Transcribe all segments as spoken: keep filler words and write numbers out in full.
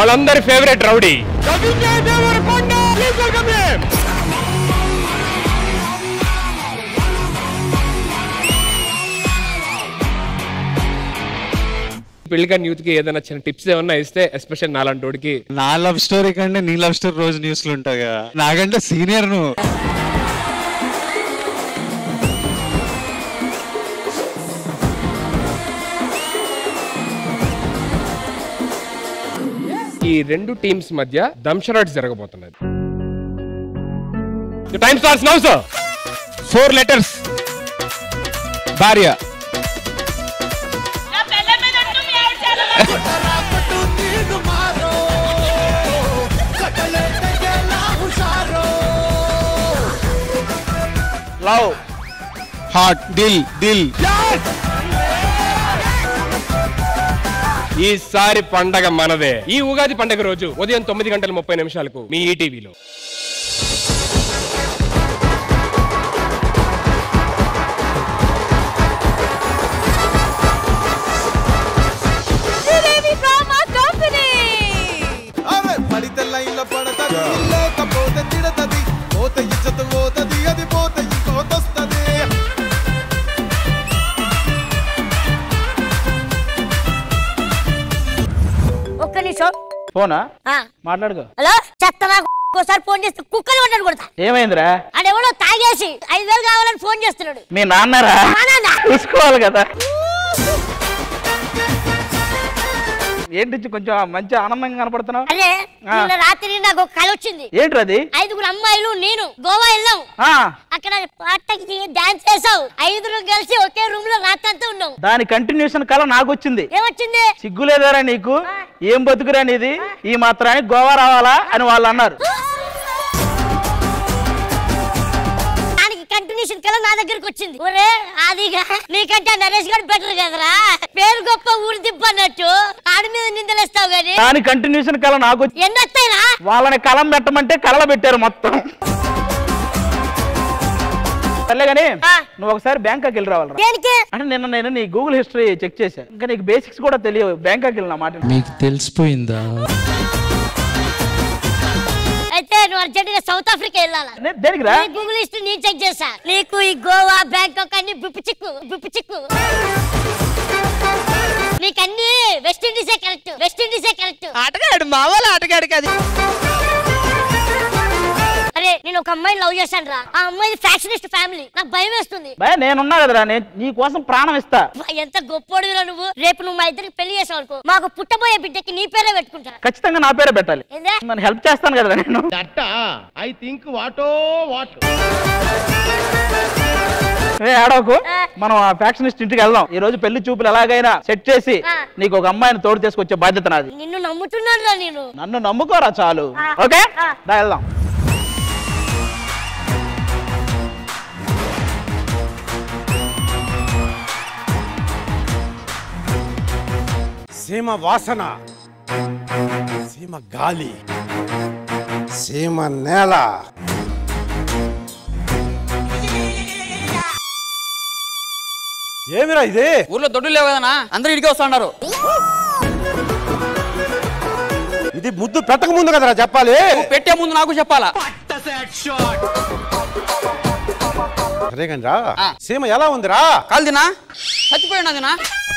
వాళ్ళందరి favourite rowdy పెళ్లికాని youth కి ఏదైనా చిన్న టిప్స్ ఏమన్నా ఇస్తే ఎస్పెషల్ నాలాంటి వాడికి. నా లవ్ స్టోరీ కంటే నీ లవ్ స్టోరీ రోజు న్యూస్ లో ఉంటాయి కదా, నాకంటే సీనియర్ నువ్వు. ఈ రెండు టీమ్స్ మధ్య దంషరాట్ జరగబోతున్నది. Time starts now sir. Four letters. భార్య. లవ్. హార్ట్. దిల్. దిల్. ఈసారి పండగ మనదే. ఈ ఉగాది పండగ రోజు ఉదయం తొమ్మిది గంటల ముప్పై నిమిషాలకు మీ ఈటీవీలో. ఫోనా మాట్లాడుకో. హలో చెత్తనా ఒకసారి ఫోన్ చేస్తే కుక్కలు కొట్టాడు కొడతా. ఏమైందిరా? ఆడెవడో తాగేసి ఐదు వేలు కావాలని ఫోన్ చేస్తున్నాడు. మీ నాన్నరా? చూసుకోవాలి కదా. ఏంటి కొంచెం మంచి ఆనందంగా కనపడుతున్నావు? అరే నిన్న రాత్రి నాకు ఒక కళ వచ్చింది. ఏంటది? ఐదుగురు అమ్మాయిలు నేను గోవా వెళ్ళాం. అక్కడ పాటకి డాన్స్ చేసావు. ఐదుగురు కలిసి ఒకే రూమ్ లో రాత్రంతా ఉన్నాం. దాని కంటిన్యూషన్ కళ నాకు వచ్చింది. ఏమొచ్చింది? సిగ్గులేదారా నీకు? ఏం బతుకురా నీది? ఈ మాత్రానికి గోవా రావాలా అని వాళ్ళు అన్నారు. కంటిన్యూషన్ కల నా దగ్గరకు వచ్చింది. ఒరే ఆదిగా నీకంటే నరేష్ గారు బెటర్ కదరా, పేరు గొప్ప ఊరు దిబ్బన్నట్టు ఆడి మీద నిందలేస్తావు గానీ దాని కంటిన్యూషన్ కల నాకు ఎన్ని వస్తాయినా? వాళ్ళని కలం పెట్టమంటే కళలు పెట్టారు మొత్తం. సర్లే గానీ నువ్వు ఒకసారి బ్యాంకాక్ వెళ్ళి రావాలి. అంటే నిన్న నేను నీ గూగుల్ హిస్టరీ చెక్ చేశా. ఇంకా నీకు బేసిక్స్ కూడా తెలియవు. బ్యాంకాక్ వెళ్ళిన మాట నీకు తెలిసిపోయిందా? అయితే నువ్వు అర్జెంట్ గా సౌత్ ఆఫ్రికా వెళ్ళాలా? దేనికి రా? గూగుల్ హిస్టరీ నేను చెక్ చేశా. నీకు ఈ గోవా బ్యాంకాక్ అన్ని బిప్పు చిక్కు బిప్పు చిక్కు. నీకన్నీ వెస్ట్ ఇండీసే కరెక్ట్. వెస్ట్ ఇండీసే కరెక్ట్. ఆటగాడు మావాల ఆటగాడు కాదు. అరే నేను ఒక అమ్మాయిని లవ్ చేశాను రా. ఆ అమ్మాయి ఫ్యాషనిస్ట్ ఫ్యామిలీ. నాకు భయం వేస్తుంది. భయ నేనున్నా కదరా, నేను నీ కోసం ప్రాణం ఇస్తా. ఎంత గొప్పోడురా నువ్వు. రేపు నువ్వు మా ఇద్దరికి పెళ్లి చేసావు అనుకో, మాకు పుట్టబోయే బిడ్డకి నీ పేరే పెట్టుకుంటా. ఖచ్చితంగా నా పేరే పెట్టాలి. నేను హెల్ప్ చేస్తాను కదరా నేను. ఐ థింక్ వాటో వాట్. ఆడోకు మనం ఆ ఫ్యాక్షనిస్ట్ ఇంటికి వెళ్దాం. ఈ రోజు పెళ్లి చూపులు ఎలాగైనా సెట్ చేసి నీకు ఒక అమ్మాయిని తోడు తీసుకొచ్చే బాధ్యత నాది. నిన్ను నమ్ముతున్నాను రా నేను. నన్ను నమ్ముకోరా చాలు. ఓకే దా వెళ్దాం. సీమ వాసన, సీమ గాలి, సీమ నేల. ఏమిరా ఇది? ఊర్లో దొడ్డు లేవు కదనా, అందరూ ఇడికి వస్తా ఉన్నారు. ఇది ముద్దు పెట్టక ముందు కదరా చెప్పాలి. పెట్టే ముందు నాకు చెప్పాలా? సరే కానీ రా, సీమ ఎలా ఉందిరా? కాల్దినా చచ్చిపోయినదినా.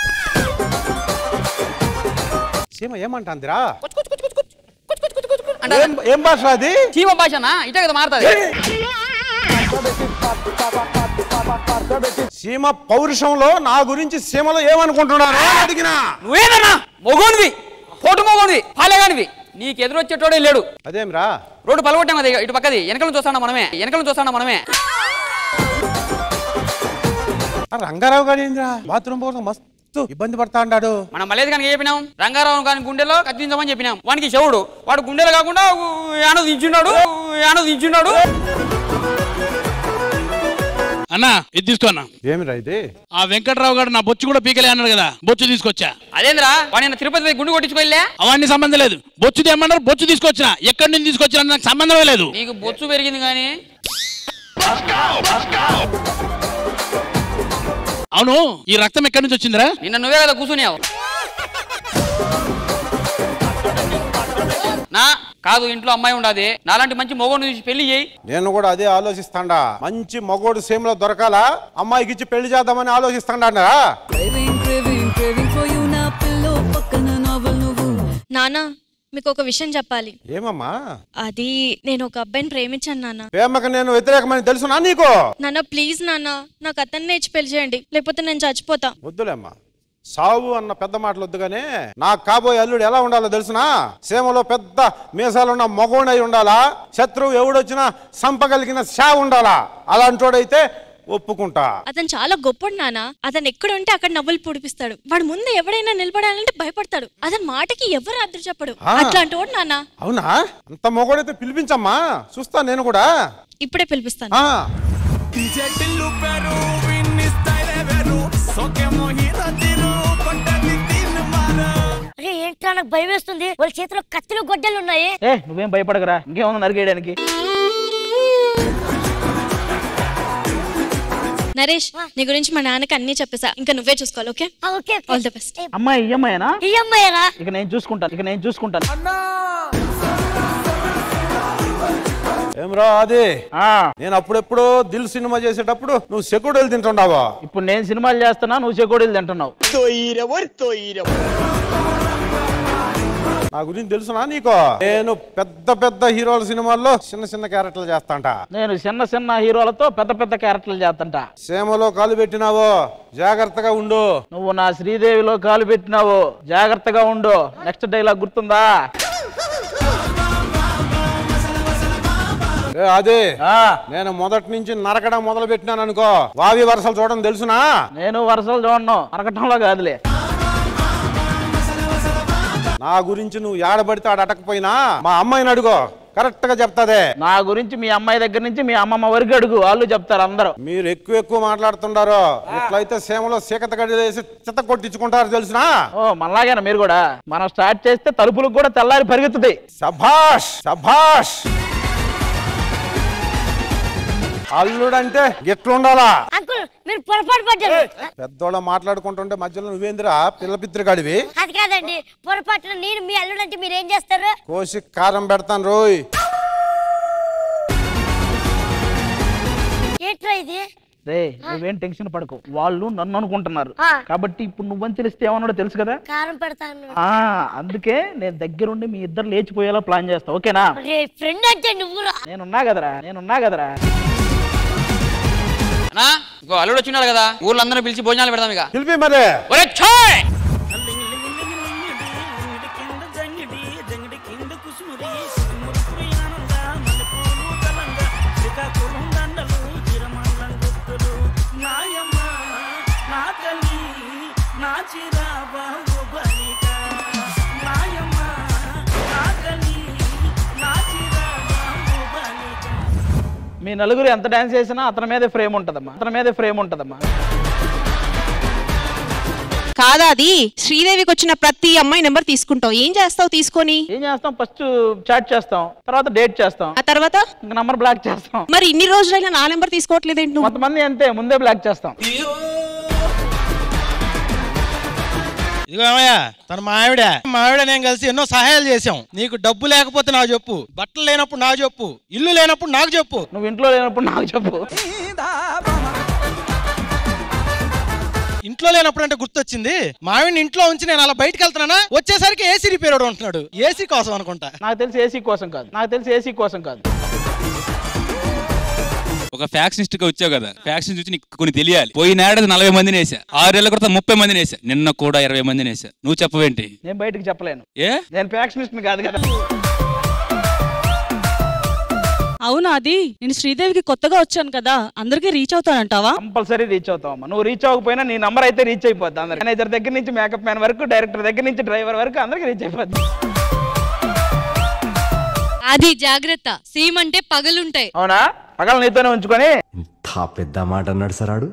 సీమ ఏమంటాందిరా? ఏం భాష అది? చీమ భాషనా? ఇటే కదా మారుతుంది. సీమ పౌరుషంలో నా గురించి సీమలో ఏమనుకుంటున్నాను అడిగినా. నువ్వేనా మొగోనివి, పోటు మొగోనివి, పాలేగానివి. నీకు ఎదురొచ్చేటోడే లేడు. అదేమిరా? రోడ్డు పలగొట్టాం కదా ఇటు పక్కది. వెనకలు చూస్తాడా మనమే, వెనకలు చూస్తాడా మనమే. రంగారావు గారు ఏంద్రా బాత్రూమ్ పోవడం మస్తు ఇబ్బంది పడతా అన్నాడు. మనం మలేది కనుక చెప్పినాం. రంగారావు గారి గుండెలో కత్తించమని చెప్పినాం. వానికి చెవుడు, వాడు గుండెలో కాకుండా యానో దించున్నాడు, యానో దించున్నాడు. అన్నా ఇది తీసుకో అన్నా. ఏమిరా ఇది? ఆ వెంకట్రావు గారు నా బొచ్చు కూడా పీకలే అన్నాడు కదా, బొచ్చు తీసుకొచ్చా. అదేంద్రా వాడిని తిరుపతి గుండు కొట్టించుకోలే? అవన్నీ సంబంధం లేదు. బొచ్చు తెమ్మన్నారు, బొచ్చు తీసుకొచ్చిన. ఎక్కడి నుంచి తీసుకొచ్చినా నాకు సంబంధమే లేదు. నీకు బొచ్చు పెరిగింది కానీ. అవును, ఈ రక్తం ఎక్కడి నుంచి వచ్చిందిరా? నిన్న నువ్వే కదా కూర్చునేవు. నా కాదు ఇంట్లో అమ్మాయి ఉండదు నాలాంటి మంచి మొగోని చూసి పెళ్లి చేయి. నేను కూడా అదే ఆలోచిస్తాండా. మంచి మగోడు సేమ్లో దొరకాలా, అమ్మాయికి ఇచ్చి పెళ్లి చేద్దామని ఆలోచిస్తాండా. నానా మీకు ఒక విషయం చెప్పాలి. ఏమమ్మా? అది నేను ఒక అబ్బాయిని ప్రేమించాను నాన్న. ప్రేమకు నేను వ్యతిరేకమని తెలుసునా నీకు? నాన్న ప్లీజ్ నాన్న నాకు అతన్ని ఇచ్చి పెళ్లి చేయండి, లేకపోతే నేను చచ్చిపోతా. వద్దులేమ్మా, సావు అన్న పెద్ద మాటలు వద్దుగానే నాకు కాబోయే అల్లుడు ఎలా ఉండాలో తెలుసునా? సేమలో పెద్ద మీసాలున్న మగోడై ఉండాలా, శత్రువు ఎవడొచ్చినా సంపగలిగిన షా ఉండాలా. అలాంటోడైతే ఒప్పుకుంటా. అతను చాలా గొప్పడు నాన్న. అతను ఎక్కడ ఉంటే అక్కడ నవ్వులు పొడిపిస్తాడు. వాడు ముందు ఎవడైనా నిలబడాలంటే భయపడతాడు. అతని మాటకి ఎవరు అద్దరు చెప్పడు. అట్లాంటి వాడు నాన్న. అవునా? అంత మొగోడైతే పిలిపించమ్మా, చూస్తా నేను కూడా. ఇప్పుడే పిలిపిస్తాను. ఏంట్రా నాకు భయం వేస్తుంది. వాళ్ళ చేతిలో కత్తిలో గొడ్డలు ఉన్నాయి. ఏ నువ్వేం భయపడకరా, ఇంకేమన్నా నరిగేయడానికి. నరేష్ నీ గురించి మా నాన్నకి అన్ని చెప్పేసా, ఇంకా నువ్వే చూసుకోవాలి. Okay okay all the best. అమ్మాయి ఈ అమ్మాయినా? ఈ అమ్మాయిరా? ఇక నేను చూసుకుంటాను, ఇక నేను చూసుకుంటాను. ఏమ్రా అది? నేను అప్పుడెప్పుడు దిల్ సినిమా చేసేటప్పుడు నువ్వు సెక్యూరిటీలు తింటున్నావా? ఇప్పుడు నేను సినిమాలు చేస్తున్నా, నువ్వు చెకోడీలు తింటున్నావు. నా గురించి తెలుసునా నీకు? నేను పెద్ద పెద్ద హీరోల సినిమాల్లో చిన్న చిన్న క్యారెక్టర్లు చేస్తాంట. నేను చిన్న చిన్న హీరోలతో పెద్ద పెద్ద క్యారెక్టర్లు చేస్తాంట. సేమలో కాలు పెట్టినావో జాగ్రత్తగా ఉండు. నువ్వు నా శ్రీదేవిలో కాలు పెట్టినావు, జాగ్రత్తగా ఉండు. నెక్స్ట్ డైలాగ్ గుర్తుందా? అదే నేను మొదటి నుంచి నరకడం మొదలు పెట్టినాను అనుకో, వావి వరుసలు చూడడం తెలుసునా? నేను వరుసలు చూడను, నరకటంలో కాదులే. నా గురించి నువ్వు ఏడబడితే ఆడ అటకపోయినా మా అమ్మాయిని అడుగో, కరెక్ట్ గా చెప్తాదే. నా గురించి మీ అమ్మాయి దగ్గర నుంచి మీ అమ్మమ్మ వరకు అడుగు, వాళ్ళు చెప్తారు అందరూ. మీరు ఎక్కువ ఎక్కువ మాట్లాడుతుంటారు. ఇట్లయితే సేమలో సీకత గడి వేసి చిత్త కొట్టించుకుంటారు తెలుసునా? ఓ మళ్ళాగేనా మీరు కూడా? మనం స్టార్ట్ చేస్తే తలుపులకు కూడా తెల్లారి పరిగెత్తుతాయి. సభాష్ సభాష్. అల్లుడంటే ఎట్లుండాలా? అంకుల్ మీరు పొరపాటు పడ్డారు. పెద్దోళ్ళ మాట్లాడుకుంటుంటే మధ్యలో నువ్వేందిరా పిల్ల పిత్రిగాడివి? అది కాదండి, పొరపాటున నేను మీ అల్లుడంటే మీరు ఏం చేస్తారు? కోసి కారం పెడతాను రోయ్. ఏంట్రా ఇది? రే నువ్వేం టెన్షన్ పడకు, వాళ్ళు నన్ను అనుకుంటున్నారు కాబట్టి ఇప్పుడు నువ్వని తెలిస్తే ఏమన్నాడో తెలుసు కదా, కారం పెడతాను. ఆ అందుకే నేను దగ్గరుండి మీ ఇద్దరు లేచిపోయేలా ప్లాన్ చేస్తా. ఓకేనా? ఫ్రెండ్ అంటే నువ్వు. నేనున్నా కదరా, నేనున్నా కదరా. అల్లుడు వచ్చినాడు కదా, ఊర్లో అందరూ పిలిచి భోజనాలు పెడదాం. ఇక పిలిపి మరి. మీ నలుగురు ఎంత డాన్స్ చేసినా అతని మీదే ఫ్రేమ్ ఉంటదమ్మా, అతని మీదే ఫ్రేమ్ ఉంటదమ్మా. కాదా అది శ్రీదేవికి వచ్చిన ప్రతి అమ్మాయి నెంబర్ తీసుకుంటావు, ఏం చేస్తావు తీసుకొని? ఏం చేస్తాం, ఫస్ట్ చాట్ చేస్తాం, తర్వాత డేట్ చేస్తాం, ఆ తర్వాత ఇంకా నంబర్ బ్లాక్ చేస్తాం. మరి ఇన్ని రోజులైనా నా నెంబర్ తీసుకోవట్లేదు ఏంటి? కొంతమంది అంతే, ముందే బ్లాక్ చేస్తాం. ఇదిగో ఏమయ్యా, తన మా ఆవిడ మా ఆవిడ నేను కలిసి ఎన్నో సహాయాలు చేసాం. నీకు డబ్బు లేకపోతే నాకు చెప్పు, బట్టలు లేనప్పుడు నాకు చెప్పు, ఇల్లు లేనప్పుడు నాకు చెప్పు, నువ్వు ఇంట్లో లేనప్పుడు నాకు చెప్పు. ఇంట్లో లేనప్పుడు అంటే గుర్తొచ్చింది, మా ఆవిడని ఇంట్లో ఉంచి నేను అలా బయటకు వెళ్తున్నానా, వచ్చేసరికి ఏసీ రిపేర్ ఉంటున్నాడు. ఏసీ కోసం అనుకుంటా. నాకు తెలిసి ఏసీ కోసం కాదు, నాకు తెలిసి ఏసీ కోసం కాదు. ఒక ఫ్యాక్షనిస్ట్ గా వచ్చావు కదా, ఫ్యాక్షన్ చూసి నీకు కొన్ని తెలియాలి. పోయినేడాది నలభై మందిని వేసా, ఆరేళ్ల క్రితం ముప్పై మందిని వేసా, నిన్న కూడా ఇరవై మందిని వేసా. నువ్వు చెప్పవేంటి? నేను బయటకు చెప్పలేను. ఏ నేను ఫ్యాక్షనిస్ట్ కాదు కదా. అవునా? అది నేను శ్రీదేవికి కొత్తగా వచ్చాను కదా, అందరికి రీచ్ అవుతానంటావా? కంపల్సరీ రీచ్ అవుతావమ్మా. నువ్వు రీచ్ అవ్వకపోయినా నీ నంబర్ అయితే రీచ్ అయిపోద్ది. అందరికి మేనేజర్ దగ్గర నుంచి మేకప్ మ్యాన్ వరకు, డైరెక్టర్ దగ్గర నుంచి డ్రైవర్ వరకు అందరికి రీచ్ అయిపోద్ది. అది జాగ్రత్త, సీమ్ అంటే పగలుంటాయి. అవునా? పగలు నీతోనే ఉంచుకొని పెద్ద మాట అన్నాడు సరాడు.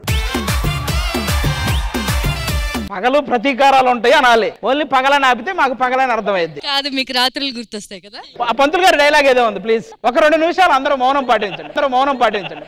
పగలు ప్రతీకారాలు ఉంటాయి అనాలి. ఓన్లీ పగలని ఆపితే మాకు పగలని అర్థమైంది కాదు, మీకు రాత్రులు గుర్తొస్తాయి కదా. ఆ పంతులు గారి డైలాగ్ ఏదో ఉంది, ప్లీజ్ ఒక రెండు నిమిషాలు అందరూ మౌనం పాటించండి, అందరూ మౌనం పాటించండి.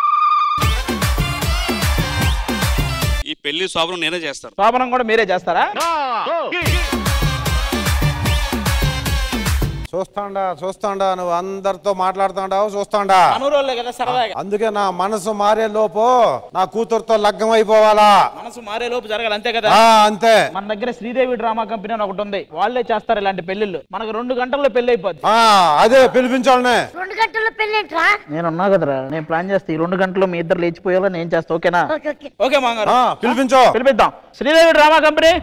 ఈ పెళ్లి శోభనం నేనే చేస్తాను. శోభనం కూడా మీరే చేస్తారా? చూస్తాండా చూస్తాండా నువ్వు అందరితో మాట్లాడుతాండావు చూస్తాండా అనురోలే కదా సరదాగా. అందుకే నా మనసు మారే లోపు నా కూతురుతో లగ్గం అయిపోవాలా. మనసు మారే లోపు జరగాలి అంతే కదా. అంతే. మన దగ్గర శ్రీదేవి డ్రామా కంపెనీ అని ఒకటి ఉంది, వాళ్ళే చేస్తారు ఇలాంటి పెళ్లిళ్ళు. మనకు రెండు గంటల్లో పెళ్లి అయిపోద్ది. అదే పిలిపించాలనే. రెండు గంటల్లో పెళ్లి ఏంట్రా? నేను ఉన్నా కదరా, నేను ప్లాన్ చేస్తే ఈ రెండు గంటల్లో మీ ఇద్దరు లేచిపోయేలా నేను చేస్తా. ఓకేనా? ఓకే మాంగారు, పిలిపించో. పిలిపిద్దాం. Sridevi drama company.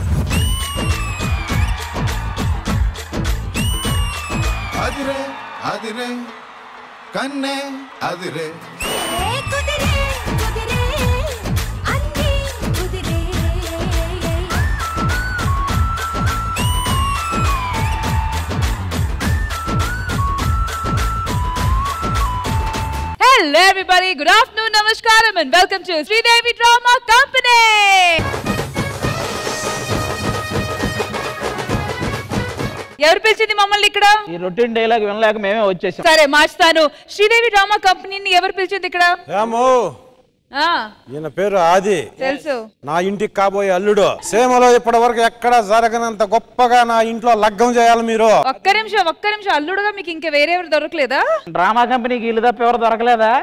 అదిరే అదిరే కన్నే అదిరే Hello everybody, good afternoon, namaskaram and welcome to Sridevi Drama Company. ఎవరు పిలిచింది మమ్మల్ని ఇక్కడ? ఈ రొటీన్ డైలాగ్ వినలేక మేమే వచ్చేసాం. సరే మార్చుతాను. శ్రీదేవి డ్రామా కంపెనీని ఎవరు పిలిచింది ఇక్కడ? ఏమో ఆ ఈయన పేరు ఆది. తెలుసు. నా ఇంటికి కాబోయే అల్లుడు. సేమలో ఇప్పటి వరకు ఎక్కడ జరగనంత గొప్పగా నా ఇంట్లో లగ్గం చేయాలి మీరు. ఒక్క నిమిషం ఒక్క నిమిషం అల్లుడుగా మీకు ఇంకా వేరే ఎవరు దొరకలేదా? డ్రామా కంపెనీకి ఇల్లు తప్ప ఎవరు దొరకలేదా?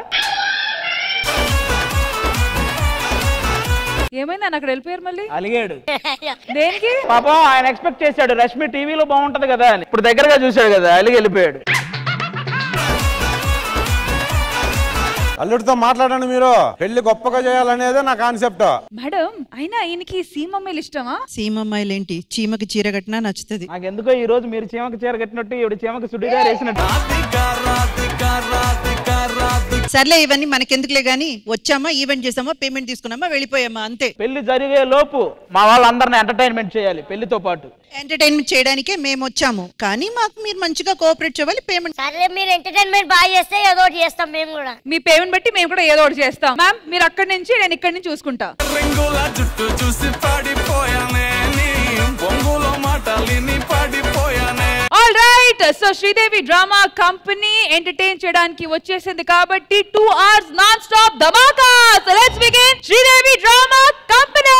ఏమైంది అన్న అక్కడ వెళ్ళిపోయారు మళ్ళీ? అలిగాడు. దేనికి? పాపం ఆయన ఎక్స్పెక్ట్ చేశాడు రష్మి టీవీలో బాగుంటది కదా అని. ఇప్పుడు దగ్గరగా చూశాడు కదా, అలిగి వెళ్ళిపోయాడు. అల్లుడితో మాట్లాడండి మీరు. పెళ్లి గొప్పగా చేయాలనేదే నా కాన్సెప్ట్. మేడం అయినా ఆయనకి సీమమ్మాయిలు ఇష్టమా? సీమమ్మాయిలు ఏంటి, చీమకి చీర కట్టినా నచ్చుతుంది. నాకు ఎందుకో ఈ రోజు మీరు చీమకి చీర కట్టినట్టు ఇవి చీమకి సుడిగా వేసినట్టు. సర్లే ఇవన్నీ మనకెందుకులే గానీ, వచ్చామా ఈవెంట్ చేసామా పేమెంట్ తీసుకున్నామా వెళ్ళిపోయామా అంతే. పెళ్లి జరిగే లోపు మా వాళ్ళందరిని ఎంటర్టైన్మెంట్ చేయాలి పెళ్లితో పాటు. ఎంటర్టైన్మెంట్ చేయడానికే మేము వచ్చాము, కానీ మాకు మీరు మంచిగా కోఆపరేట్ చేయాలి. పేమెంట్ సరే మీరు ఎంటర్టైన్మెంట్ బాగా చేస్తే ఏదో ఒకటి చేస్తాం మేము కూడా. మీ పేమెంట్ బట్టి మేము కూడా ఏదో ఒకటి చేస్తాం. మ్యామ్ మీరు అక్కడి నుంచి నేను ఇక్కడి నుంచి చూసుకుంటా. All right, so Sridevi drama company entertain చేయడానికి వచ్చేసింది కాబట్టి టూ అవర్స్ నాన్ స్టాప్ ధమాకా. So let's begin Sridevi drama company.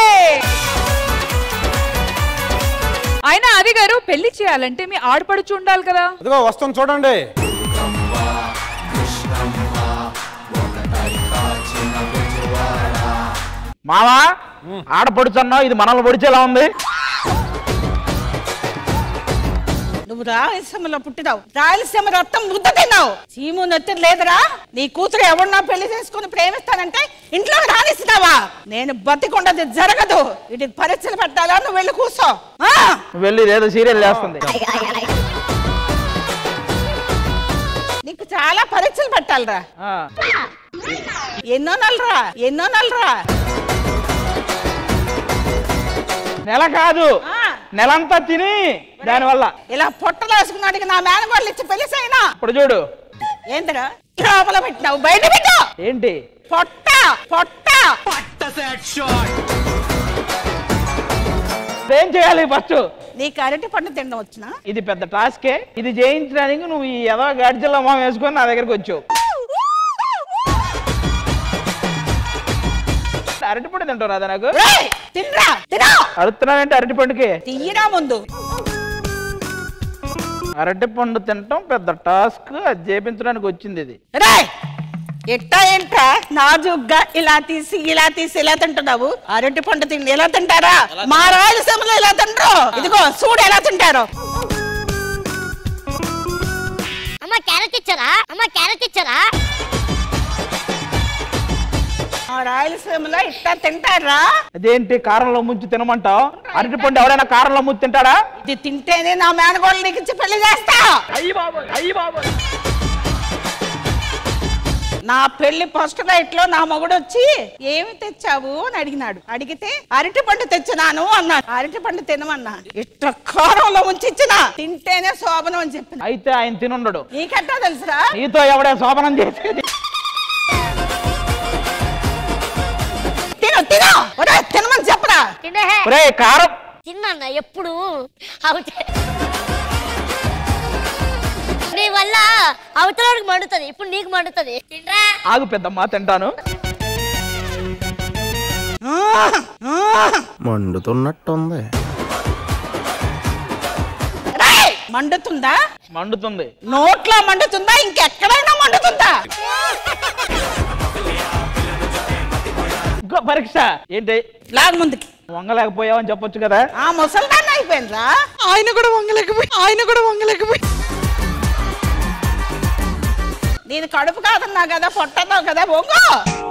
అయినా అది గారు పెళ్లి చేయాలంటే మీ ఆడపడుచు ఉండాలి కదా. అదిగో వస్తాం చూడండి. మావా ఆడపడుచున్నావు, ఇది మనల్ని పొడిచేలా ఉంది. నువ్వు రాయలసీమలో పుట్టినావు, రాయలసీమ రక్తం ముద్ద తిన్నావు. చీము నెత్తి లేదురా? నీ కూతురు ఎవడన్నా పెళ్లి చేసుకుని ప్రేమిస్తానంటే ఇంట్లో రానిస్తున్నావా? నేను బతికొండది జరగదు. ఇటు పరీక్షలు పెట్టాలా? నువ్వు వెళ్ళి కూర్చో. వెళ్ళి ఏదో సీరియల్ చేస్తుంది. నీకు చాలా పరీక్షలు పెట్టాలరా. ఎన్నో నెలరా ఎన్నో నెలరా నెల కాదు నెలంతా తిని దానివల్ల ఇలా పొట్టలు వేసుకున్నాడికి నా మేనగోళ్ళు ఇచ్చి పెళ్లి చేయనా? ఇప్పుడు చూడు ఏంటరా లోపల పెట్టినావు, బయట పెట్టు. ఏంటి పొట్ట పొట్ట ఏం చేయాలి ఫస్ట్? నీకు అరటి పండు తినడం వచ్చినా? ఇది పెద్ద టాస్కే. ఇది జయించడానికి నువ్వు ఈ ఏదో గాడిజల్లో మొహం వేసుకొని నా దగ్గరకు వచ్చావు. అరటిపండు తింటావు రాదా నాకు? అడుగుతున్నానంటే అరటిపండుకి తీయరా ముందు. అరటిపండు తినటం పెద్ద టాస్క్, అది చేపించడానికి వచ్చింది ఇది. ఎట్టా ఏంటా నాజుగ్గా ఇలా తీసి ఇలా తీసి ఇలా తింటున్నావు? అరటి పండు తిండి ఎలా తింటారా? మా రాయలసీమలో ఇలా తింటారు. ఇదిగో చూడు ఎలా తింటారు. అమ్మ క్యారెట్ ఇచ్చారా? అమ్మ క్యారెట్ ఇచ్చారా? మా రాయలసీమలో ఇట్టా తింటారా? అదేంటి కారంలో ముంచి తినమంటావు? అరటిపండు ఎవరైనా కారంలో ముంచి తింటాడా? ఇది తింటేనే నా మేనగోళ్ళు నీకు ఇచ్చి పెళ్లి చేస్తా. అయ్యి బాబోయ్ అయ్యి బాబోయ్. నా పెళ్లి ఫస్ట్ నైట్ లో నా మొగుడు వచ్చి ఏమి తెచ్చావు అని అడిగినాడు. అడిగితే అరటి పండు తెచ్చినాను అన్నాడు. అరటి పండు తినమన్నా. ఇట్లా కారంలో ముంచి ఇచ్చిన తింటేనే శోభనం అని చెప్పిన. అయితే ఆయన తినుండడు. నీకెట్టా తెలుసురా? నీతో ఎవడే శోభనం చేసేది? తిను తిను తినమని చెప్పరా. ఒరే కారం తిన్నా ఎప్పుడు అవుతే నీ వల్ల అవతలకి మండుతుంది, ఇప్పుడు నీకు మండుతుంది. ఆగు పెద్దమ్మా తింటాను. మండుతున్నట్టుంది. మండుతుందా? మండుతుంది. నోట్లో మండుతుందా? ఇంకెక్కడైనా మండుతుందా? ఇంకో పరీక్ష ఏంటి? లాగ్ ముందుకి. వంగలేకపోయావని చెప్పొచ్చు కదా. ఆ ముసల్దాన్ని అయిపోయిందిరా. ఆయన కూడా వంగలేకపోయి ఆయన కూడా వంగలేకపోయి నేను కడుపు కాదన్నా కదా, పొట్టన్నావు కదా, వంగు.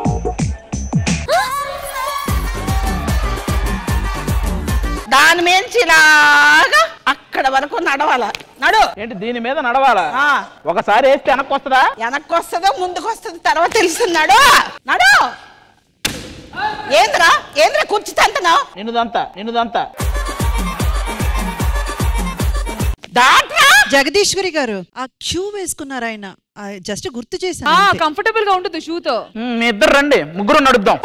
దాని మించిలాగా అక్కడ వరకు నడవాల. నడు. ఏంటి దీని మీద నడవాలా? ఒకసారి వేస్తే వెనక్కి వస్తుందా? వెనక్కి వస్తుందో ముందుకు వస్తుంది తర్వాత తెలుస్తున్నాడు. నడు. ఏంద్రా ఏంద్రా కుర్చీ తంతున్నావు? నిన్నుదంతా నిన్నుదంతా. జగదీశ్వరి గారు ఆ షూ వేసుకున్నారు ఆయన, జస్ట్ గుర్తు చేశాను. కంఫర్టబుల్ గా ఉంటుంది షూ తో. మీ ఇద్దరు రండి, ముగ్గురు నడుద్దాం.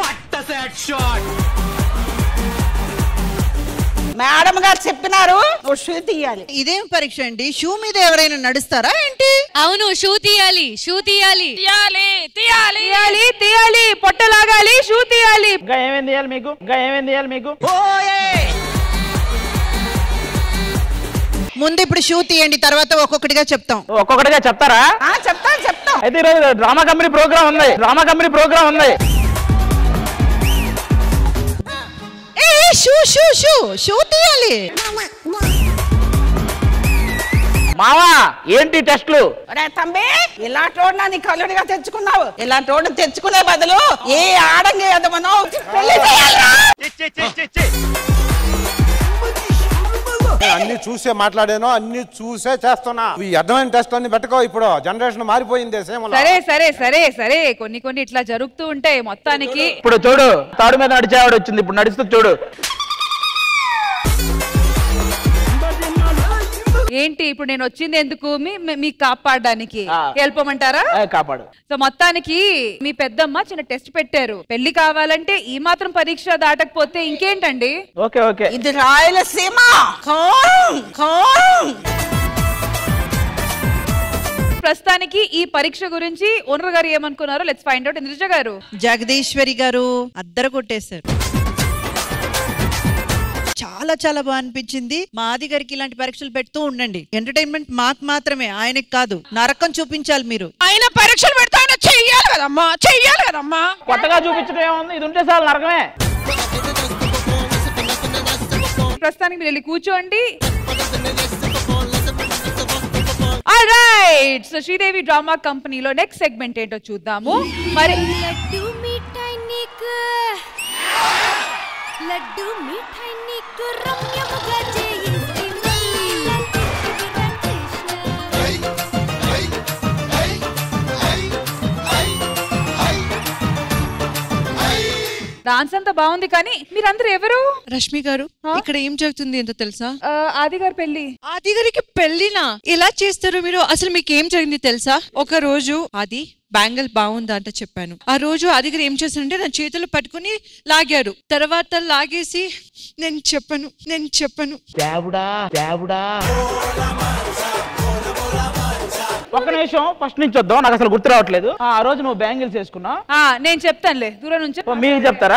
మేడం గారు చెప్పినారు నువ్వు షూ తీయాలి. ఇదేం పరీక్ష అండి? షూ మీద ఎవరైనా నడుస్తారా ఏంటి? అవును, షూ తీయాలి, షూ తీయాలి, తీయాలి, తీయాలి, తీయాలి, తీయాలి, పొట్ట లాగాలి, షూ తీయాలి. ఇంకా ఏమేం తీయాలి మీకు? ఇంకా ఏమేం తీయాలి మీకు? ముందు ఇప్పుడు షూ తీయండి, తర్వాత ఒక్కొక్కటిగా చెప్తాం. ఒక్కొక్కటిగా చెప్తారా? చెప్తాం చెప్తాం. అయితే ఈరోజు డ్రామా కంపెనీ ప్రోగ్రామ్ ఉంది. డ్రామా కంపెనీ ప్రోగ్రామ్ ఉంది. షూ షూ షూ షూ తీయాలి. మావా ఏంటి టెస్ట్లు? ఒరే తమ్మి, ఇలాంటి వాడినా నీ కల్లుడిగా తెచ్చుకున్నావు. ఇలాంటి వాడిని తెచ్చుకునే బదులు ఏ ఆడంగి ఎదమనో పెళ్లి చేయాలిరా. అన్ని చూసే మాట్లాడాను, అన్ని చూసే చేస్తున్నా. ఈ అర్థమైన టెస్ట్ అన్ని పెట్టుకో. ఇప్పుడు జనరేషన్ మారిపోయింది. సరే సరే సరే సరే కొన్ని కొన్ని ఇట్లా జరుగుతూ ఉంటాయి. మొత్తానికి ఇప్పుడు చూడు, తాడు మీద నడిచేవాడు వచ్చింది. ఇప్పుడు నడుస్తూ చూడు. ఏంటి ఇప్పుడు నేను వచ్చింది ఎందుకు? మీకు కాపాడడానికి. వెళ్ళిపోమంటారా? కాపాడు. సో మొత్తానికి మీ పెద్దమ్మ చిన్న టెస్ట్ పెట్టారు. పెళ్లి కావాలంటే ఈ మాత్రం పరీక్ష దాటకపోతే ఇంకేంటండి? Okay okay. ఇది రాయలసీమ. ప్రస్తుతానికి ఈ పరీక్ష గురించి ఓనర్ గారు ఏమనుకున్నారో లెట్స్ ఫైండ్ అవుట్. ఇంద్రజ గారు. జగదీశ్వరి గారు అద్దరు కొట్టేశారు. చాలా చాలా బాగా అనిపించింది. మా ఆది గారికి ఇలాంటి పరీక్షలు పెడుతూ ఉండండి. ఎంటర్టైన్మెంట్ మాకు మాత్రమే, ఆయనకి కాదు. నరకం చూపించాలి మీరు. ఆయన పరీక్షలు పెడతా చెయ్యాలి కదమ్మా, చెయ్యాలి కదమ్మా. కొత్తగా చూపించడం ఏముంది? ఇది ఉంటే చాలు, నరకమే. ప్రస్తుతానికి మీరు వెళ్ళి కూర్చోండి. ఆల్రైట్, సో శ్రీదేవి డ్రామా కంపెనీలో నెక్స్ట్ సెగ్మెంట్ ఏంటో చూద్దాము. మరి లడ్డు మిఠాయి నీకు రమ్యముగా చేయింది డాన్స్ అంతా బాగుంది కానీ మీరందరూ ఎవరు? రష్మి గారు, ఇక్కడ ఏం జరుగుతుంది ఏంటో తెలుసా? ఆది గారి పెళ్లి. ఆది గారికి పెళ్లినా? ఎలా చేస్తారు మీరు? అసలు మీకు ఏం జరిగింది తెలుసా? ఒక రోజు ఆది బ్యాంగిల్ బాగుందా అంటే చెప్పాను. ఆ రోజు ఆది గారు ఏం చేశారంటే నా చేతులు పట్టుకుని లాగారు. తర్వాత లాగేసి నేను చెప్పను నేను చెప్పను దేవుడా దేవుడా. ఒక్క నిమిషం, ఫస్ట్ నుంచి వద్దాం. నాకు అసలు గుర్తు రావట్లేదు. ఆ రోజు నువ్వు బ్యాంగిల్స్ వేసుకున్నావు. నేను చెప్తానులే, దూరం నుంచి. మీరు చెప్తారా?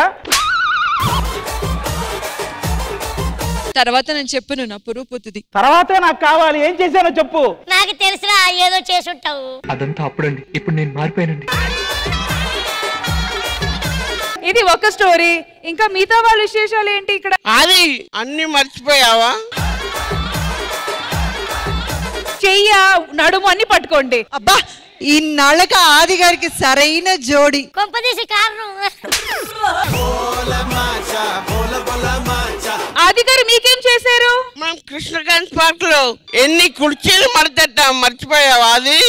తర్వాత నేను చెప్పను, నా పొరుగు పోతుంది. తర్వాత నాకు కావాలి. ఏం చేశానో చెప్పు. నాకు తెలుసురా, ఏదో చేసి ఉంటావు. అదంతా అప్పుడండి, ఇప్పుడు నేను మారిపోయానండి. ఇది ఒక స్టోరీ. ఇంకా మిగతా వాళ్ళ విశేషాలు ఏంటి ఇక్కడ? అది అన్ని మర్చిపోయావా? చెయ్య నడుము అన్ని పట్టుకోండి. అబ్బా, ఈ నళక ఆది గారికి సరైన జోడి. కొంపదీసి కారణం. ఆది గారు మీకేం చేశారు? మనం కృష్ణకాంత్ పార్క్ లో ఎన్ని కుర్చీలు మడతెట్టాం, మర్చిపోయావా? అది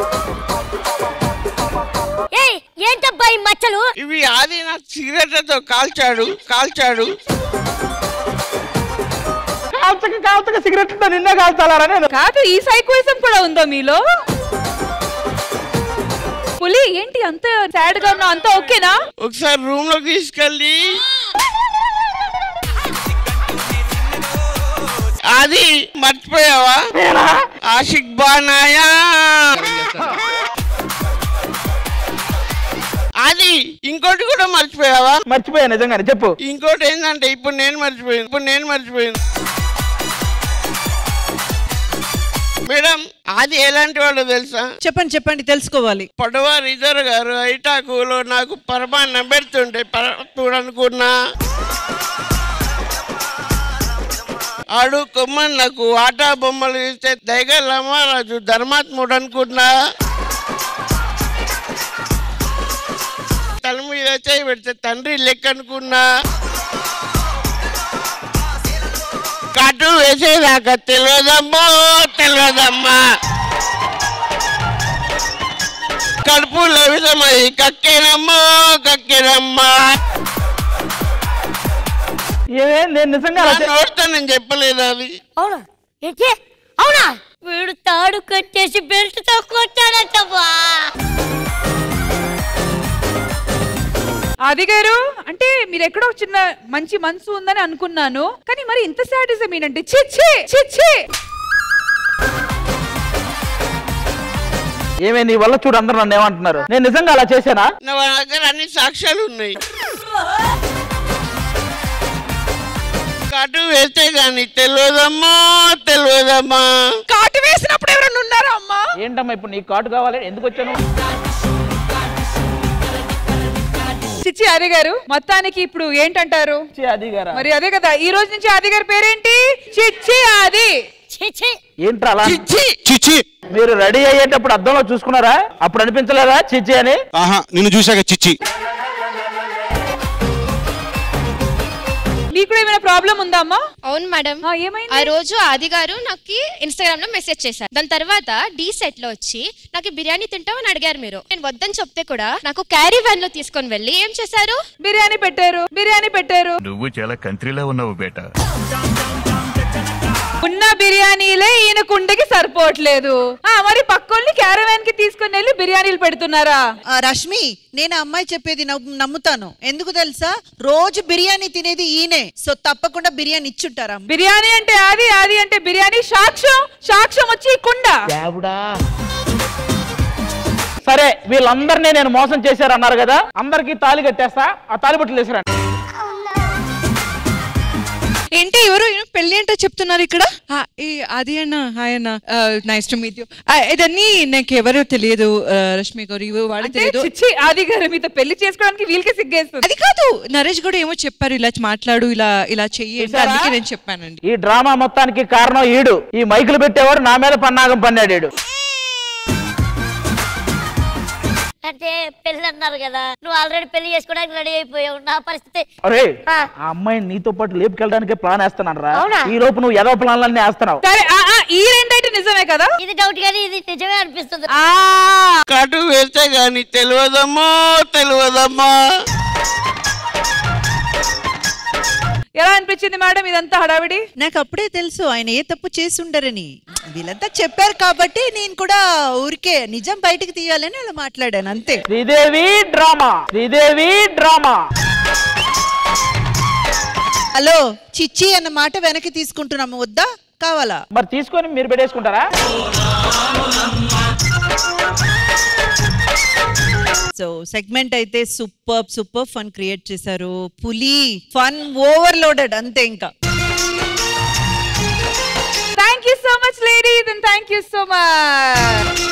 ఏంటబ్బా ఈ మచ్చలు? ఇవి ఆది నా సిగరెట్లతో కాల్చాడు కాల్చాడు కాల్చక కాల్చక సిగరెట్లతో నిన్నే కాల్చాలా? నేను కాదు, ఈ సైకోయిజం కూడా ఉందో మీలో? పులి ఏంటి అంత సాడ్ గా ఉన్నావు? అంతా ఓకేనా? ఒకసారి రూమ్ లో తీసుకెళ్ళి అది మర్చిపోయావా? ఆషిక్ బానాయా. అది ఇంకోటి కూడా మర్చిపోయావా? మర్చిపోయా నిజంగానే. చెప్పు. ఇంకోటి ఏంటంటే ఇప్పుడు నేను మర్చిపోయాను ఇప్పుడు నేను మర్చిపోయాను మేడం అది ఎలాంటి వాడు తెలుసా? చెప్పండి చెప్పండి తెలుసుకోవాలి. పొడవ రిజర్వ్ గారు ఐటాకులో నాకు పరమాన్నం పెడుతుండే చూడనుకున్నా ఆడు కొమ్మని నాకు ఆటా బొమ్మలు ఇస్తే దైగల్ రామరాజు ధర్మాత్ముడు అనుకున్నా. తల మీద చేయి పెడితే తండ్రి లెక్క అనుకున్నా. కటు వేసేదాకా తెలియదమ్మో తెలియదమ్మా. కడుపు లవిదమై కక్కేనమ్మో కక్కేనమ్మా. నేను నిజంగా నేను చెప్పలేదు అది. అవునా ఏంటి అవునా? వీడు తాడు కట్టేసి బెల్ట్ తో కొట్టాడంటమ్మా. ఆది గారు అంటే మీరు ఎక్కడో చిన్న మంచి మనసు ఉందని అనుకున్నాను, కానీ మరి ఇంత సాడిజం ఏంటంటే ఛీ ఛీ ఛీ ఛీ. ఏమే నీ వల్ల చూడు అందరూ నన్ను ఏమంటున్నారు? నేను నిజంగా అలా చేశానా? నా దగ్గర అన్ని సాక్ష్యాలు ఉన్నాయి. కాటు వేస్తే గాని తెలియదమ్మా తెలియదమ్మా. కాటు వేసినప్పుడు ఎవరైనా ఉన్నారా అమ్మా? ఏంటమ్మా ఇప్పుడు నీకు కాటు కావాలి? ఎందుకు వచ్చాను? చిచ్చి ఆది గారు మొత్తానికి ఇప్పుడు ఏంటంటారు? ఆది గారు మరి అదే కదా, ఈ రోజు నుంచి ఆది గారి పేరేంటి? చిచ్చి ఆది. ఏంట్రా అలా? చిచ్చి మీరు రెడీ అయ్యేటప్పుడు అద్దంలో చూసుకున్నారా? అప్పుడు అనిపించలేదా చిచ్చి అని? ఆహా నిన్ను చూసాక చిచ్చి. మీకు ఏమైనా ప్రాబ్లం ఉందా అమ్మా? అవును మేడం. ఏమైంది? ఆ రోజు ఆది గారు నాకు ఇన్స్టాగ్రామ్ లో మెసేజ్ చేశారు. దాని తర్వాత డి సెట్ లో వచ్చి నాకు బిర్యానీ తింటామని అడిగారు మీరు. నేను వద్దని చెప్తే కూడా నాకు క్యారీ వ్యాన్ లో తీసుకొని వెళ్ళి ఏం చేశారు? బిర్యానీ పెట్టారు. బిర్యానీ పెట్టారు. నువ్వు చాలా కంట్రీలో ఉన్నావు బేటా. ఉన్న బిర్యానీలే ఈయన కుండకి సరిపోవట్లేదు, మరి పక్కోళ్ళని క్యారవాన్ కి తీసుకొని వెళ్ళి బిర్యానీలు పెడుతున్నారా? రష్మి నేను అమ్మాయి చెప్పేది నమ్ముతాను. ఎందుకు తెలుసా? రోజు బిర్యానీ తినేది ఈయనే, సో తప్పకుండా బిర్యానీ ఇచ్చుంటారా? బిర్యానీ అంటే ఆది, ఆది అంటే బిర్యానీ. సాక్ష్యం సాక్ష్యం వచ్చి కుండ. సరే వీళ్ళందరినీ నేను మోసం చేశారు అన్నారు కదా, అందరికి తాళి కట్టేస్తా. ఆ తాళిబొట్లు వేసారండి. ఏంటి ఎవరు పెళ్లి అంటే చెప్తున్నారు ఇక్కడ? అది అన్న హాయ్ అన్న, నైస్ టు మీట్ యు. ఇదన్నీ నాకు ఎవరో తెలియదు రష్మి గారు, వాడు తెలియదు. ఆది గారు మీతో పెళ్లి చేసుకోవడానికి వీళ్ళకి సిగ్గేస్తుంది. అది కాదు, నరేష్ కూడా ఏమో చెప్పారు ఇలా మాట్లాడు ఇలా ఇలా చెయ్యి, అందుకే నేను చెప్పానండి. ఈ డ్రామా మొత్తానికి కారణం ఈడు. ఈ మైకులు పెట్టేవాడు నా మీద పన్నాగం పన్నాడు. అంటే పెళ్లి అన్నారు కదా, నువ్వు ఆల్రెడీ పెళ్లి చేసుకోవడానికి రెడీ అయిపోయావు. నా పరిస్థితి అరే ఆ అమ్మాయిని నీతో పాటు లేపుకెళ్ళడానికి ప్లాన్ వేస్తున్నాను రా. ఈ లోపు నువ్వు ఏదో ప్లాన్లన్నీ వేస్తున్నావు. సరే ఈ రెండైతే నిజమే కదా? ఇది డౌట్ కానీ ఇది నిజమే అనిపిస్తుంది. కాటు వేస్తే గాని తెలియదమ్మా తెలియదమ్మా. ఎలా అనిపించింది మేడం ఇదంతా హడావిడి? నాకు అప్పుడే తెలుసు ఆయన ఏ తప్పు చేసి ఉండరని. వీళ్ళంతా చెప్పారు కాబట్టి నేను కూడా ఊరికే నిజం బయటకు తీయాలని అలా మాట్లాడాను అంతే. Sridevi drama, Sridevi drama. Hello చిచ్చి అన్న మాట వెనక్కి తీసుకుంటున్నాము, వద్దా కావాలా? మరి తీసుకొని మీరు పెట్టేసుకుంటారా? సో సెగ్మెంట్ అయితే సూపర్ సూపర్ ఫన్ క్రియేట్ చేశారు. పులి ఫన్ ఓవర్లోడెడ్ అంతే. ఇంకా thank you so much ladies and thank you so much.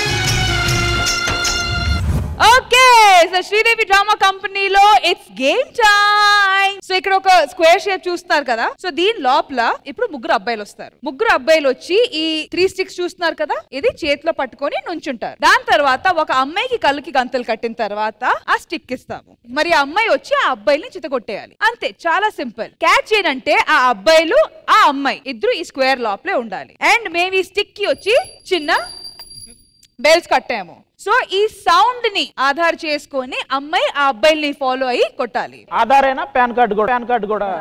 Okay so Sridevi drama కంపెనీలో ఇట్స్ గేమ్ టైం. సో ఇక్కడ ఒక స్క్వేర్ షేప్ చూస్తున్నారు కదా, సో దీని లోపల ఇప్పుడు ముగ్గురు అబ్బాయిలు వస్తారు. ముగ్గురు అబ్బాయిలు వచ్చి ఈ త్రీ స్టిక్స్ చూస్తున్నారు కదా, ఇది చేతిలో పట్టుకొని నుంచుంటారు. దాని తర్వాత ఒక అమ్మాయికి కళ్ళకి గంతలు కట్టిన తర్వాత ఆ స్టిక్ ఇస్తాము. మరి ఆ అమ్మాయి వచ్చి ఆ అబ్బాయిని చితగొట్టేయాలి. అంతే, చాలా సింపుల్. క్యాచ్ ఏంటంటే ఆ అబ్బాయిలు ఆ అమ్మాయి ఇద్దరు ఈ స్క్వేర్ లోపలే ఉండాలి. అండ్ మేము ఈ స్టిక్ కి వచ్చి చిన్న బెల్స్ కట్టాము. సో ఈ సౌండ్ ని ఆధార్ చేసుకొని అమ్మాయి ఆ అబ్బాయిని ఫాలో అయ్యి కొట్టాలి. ఆధారేనా పాన్ కార్డు కూడా? పాన్ కార్డు కూడా.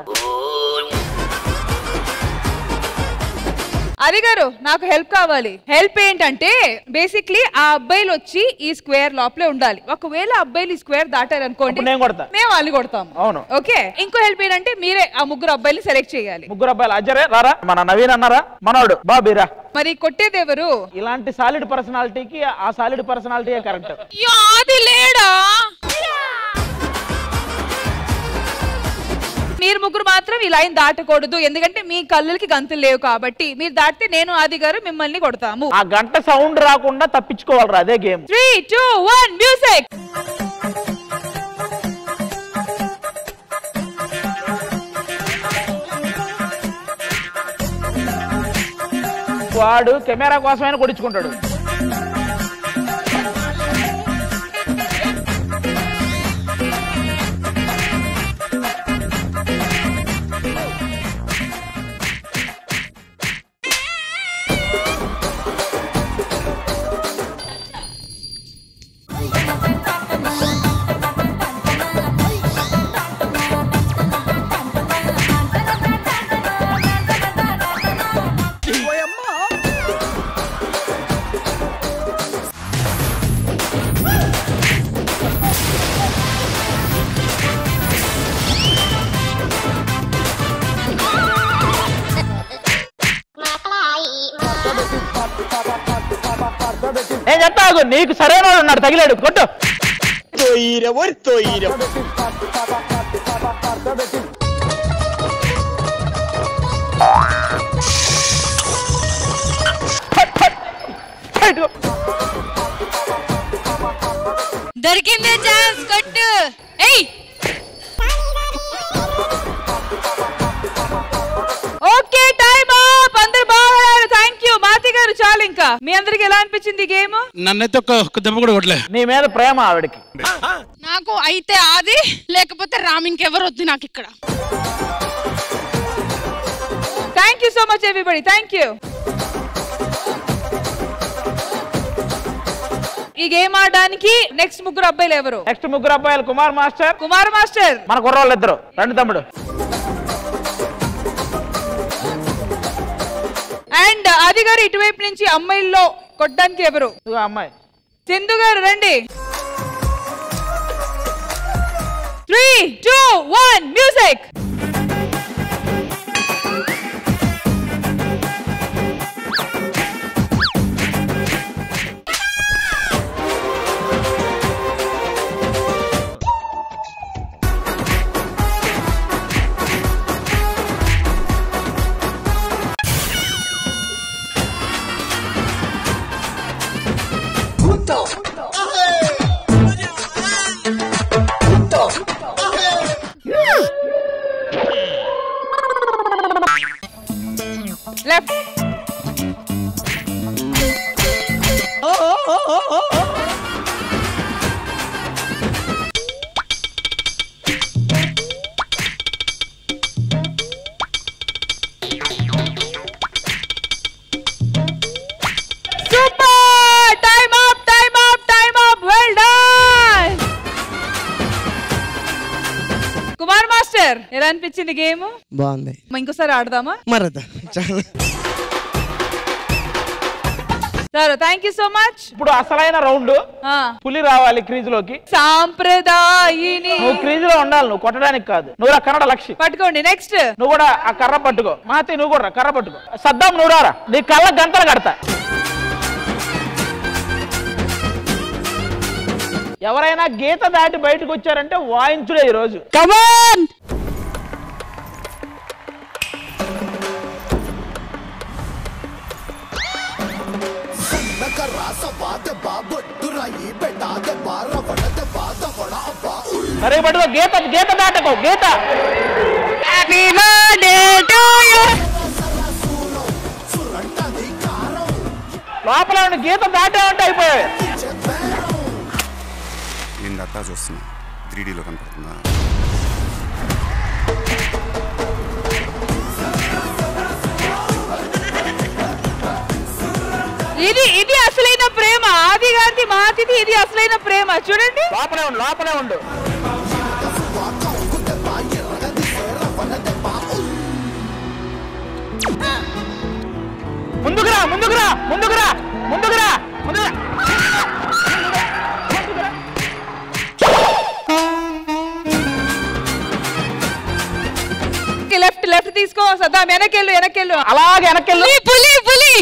అది గారు నాకు హెల్ప్ కావాలి. హెల్ప్ ఏంటంటే బేసిక్లీ ఆ అబ్బాయిలు వచ్చి ఈ స్క్వేర్ లోపలే ఉండాలి. ఒకవేళ అబ్బాయిలు ఈ స్క్వేర్ దాటారు అనుకోండి, మేము వాళ్ళు కొడతాం. అవును. ఓకే, ఇంకో హెల్ప్ ఏంటంటే మీరే ఆ ముగ్గురు అబ్బాయిలు సెలెక్ట్ చేయాలి. ముగ్గురు అబ్బాయిలు అజరే రారా, మన నవీన్ అన్నారా, మనోడు బాబీరా. మరి కొట్టేది ఎవరు? ఇలాంటి సాలిడ్ పర్సనాలిటీకి ఆ సాలిడ్ పర్సనాలిటీ కరెక్ట్. అది లేడా? మీరు ముగ్గురు మాత్రం ఈ లైన్ దాటకూడదు, ఎందుకంటే మీ కళ్ళులకి గంతులు లేవు కాబట్టి. మీరు దాటితే నేను ఆది గారు మిమ్మల్ని కొడతాము. ఆ గంట సౌండ్ రాకుండా తప్పించుకోవాలరా, అదే game. Three two one music. వాడు కెమెరా కోసమైనా కొడించుకుంటాడు. నేను చెప్తాగు, నీకు సరైన ఉన్నాడు, తగిలాడు, కొట్టు. దొరికిందే ఛాన్స్, కొట్టు. ఏయ్ ఓకే, టైం అప్. అందరు బాగున్నారు, థ్యాంక్ యూ. మాతి గారు చాలు, ఇంకా మీ అందరికి ఎలా అనిపించింది గేమ్? నన్నైతే ఒక్క దెబ్బ కూడా కొట్టలే. నీ మీద ప్రేమ ఆవిడకి. నాకు అయితే ఆది లేకపోతే రామ్, ఇంకెవరు వద్దు నాకు ఇక్కడ. Thank you so much everybody, thank you. ఈ గేమ్ ఆడడానికి నెక్స్ట్ ముగ్గురు అబ్బాయిలు ఎవరు? నెక్స్ట్ ముగ్గురు అబ్బాయిలు కుమార్ మాస్టర్. కుమార్ మాస్టర్ మన కుర్రోళ్ళు ఇద్దరు, రెండు తమ్ముడు. అండ్ ఆది గారు ఇటువైపు నుంచి అమ్మాయిల్లో కొట్టడానికి ఎవరు? అమ్మాయి సింధు గారు రండి. Three two one music. Left. Oh, oh, oh, oh, oh, oh. Super! Time up, time up, time up. Well done. Kumar master ఎలా అనిపించింది గేమ్? బాగుంది. ఇంకోసారి ఆడదామా? మరదా చాలా. సరే, థ్యాంక్ యూ సో మచ్. ఇప్పుడు అసలైన రౌండ్. పులి రావాలి క్రీజ్ లోకి. సాంప్రదాయిని. నువ్వు క్రీజ్ లో ఉండాలి, నువ్వు కొట్టడానికి కాదు. నువ్వు కన్నడ లక్ష్మి పట్టుకోండి. నెక్స్ట్ నువ్వు కూడా ఆ కర్ర పట్టుకో. మాతి నువ్వు కూడా కర్ర పట్టుకో. సద్దాం నువ్వు రారా, నీ కళ్ళ గంటలు కడతా. ఎవరైనా గీత దాటి బయటకు వచ్చారంటే వాయించుడే ఈ రోజు. కమాన్. సరే పట్టుకో. గీత గీత దాటకో. గీత లోపల గీత దాటామంటే అయిపోయాయి. నేను దత్తా చూస్తున్నా, త్రీ డీలో కనపడుతున్నా. ఇది ఇది అసలైన ప్రేమ. ఆది గారిది మాతిది ఇది అసలైన ప్రేమ. చూడండి, లోపలే ఉండు, లోపలే ఉండు. ముందుకురా, ముందుకురా, ముందుకురా, ముందుకురా, ముందుకురా. లెఫ్ట్ లెఫ్ట్ తీసుకో. సద్దాం వెనకెళ్ళు, వెనకెళ్ళు, అలాగే వెనకెళ్ళు. పులి పులి.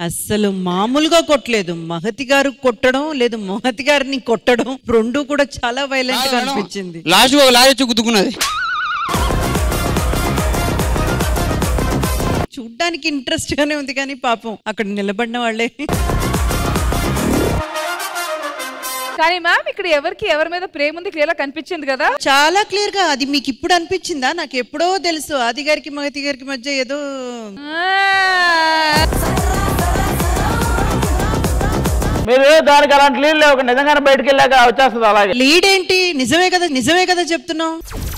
అస్సలు మామూలుగా కొట్టలేదు. మహతి గారు కొట్టడం లేదు మహతి గారిని కొట్టడం రెండు కూడా చాలా వైలెంట్ గా అనిపించింది. లాస్ట్ ఒక లారీ వచ్చి గుద్దుకున్నది. చూడ్డానికి ఇంట్రెస్ట్ గానే ఉంది కానీ పాపం అక్కడ నిలబడిన వాళ్ళే. కానీ మ్యామ్ ఇక్కడ ఎవరికి ఎవరి మీద ప్రేమ ఉంది క్లియర్ గా కనిపించింది కదా. చాలా క్లియర్ గా. అది మీకు ఇప్పుడు అనిపించిందా? నాకు ఎప్పుడో తెలుసు ఆది గారికి మహతి గారికి మధ్య ఏదో మీరు దానికి అలాంటి లీడ్ లేవు. నిజంగానే బయటకు వెళ్ళాక వచ్చేస్తుంది అలాగే. లీడ్ ఏంటి? నిజమే కదా నిజమే కదా చెప్తున్నావు.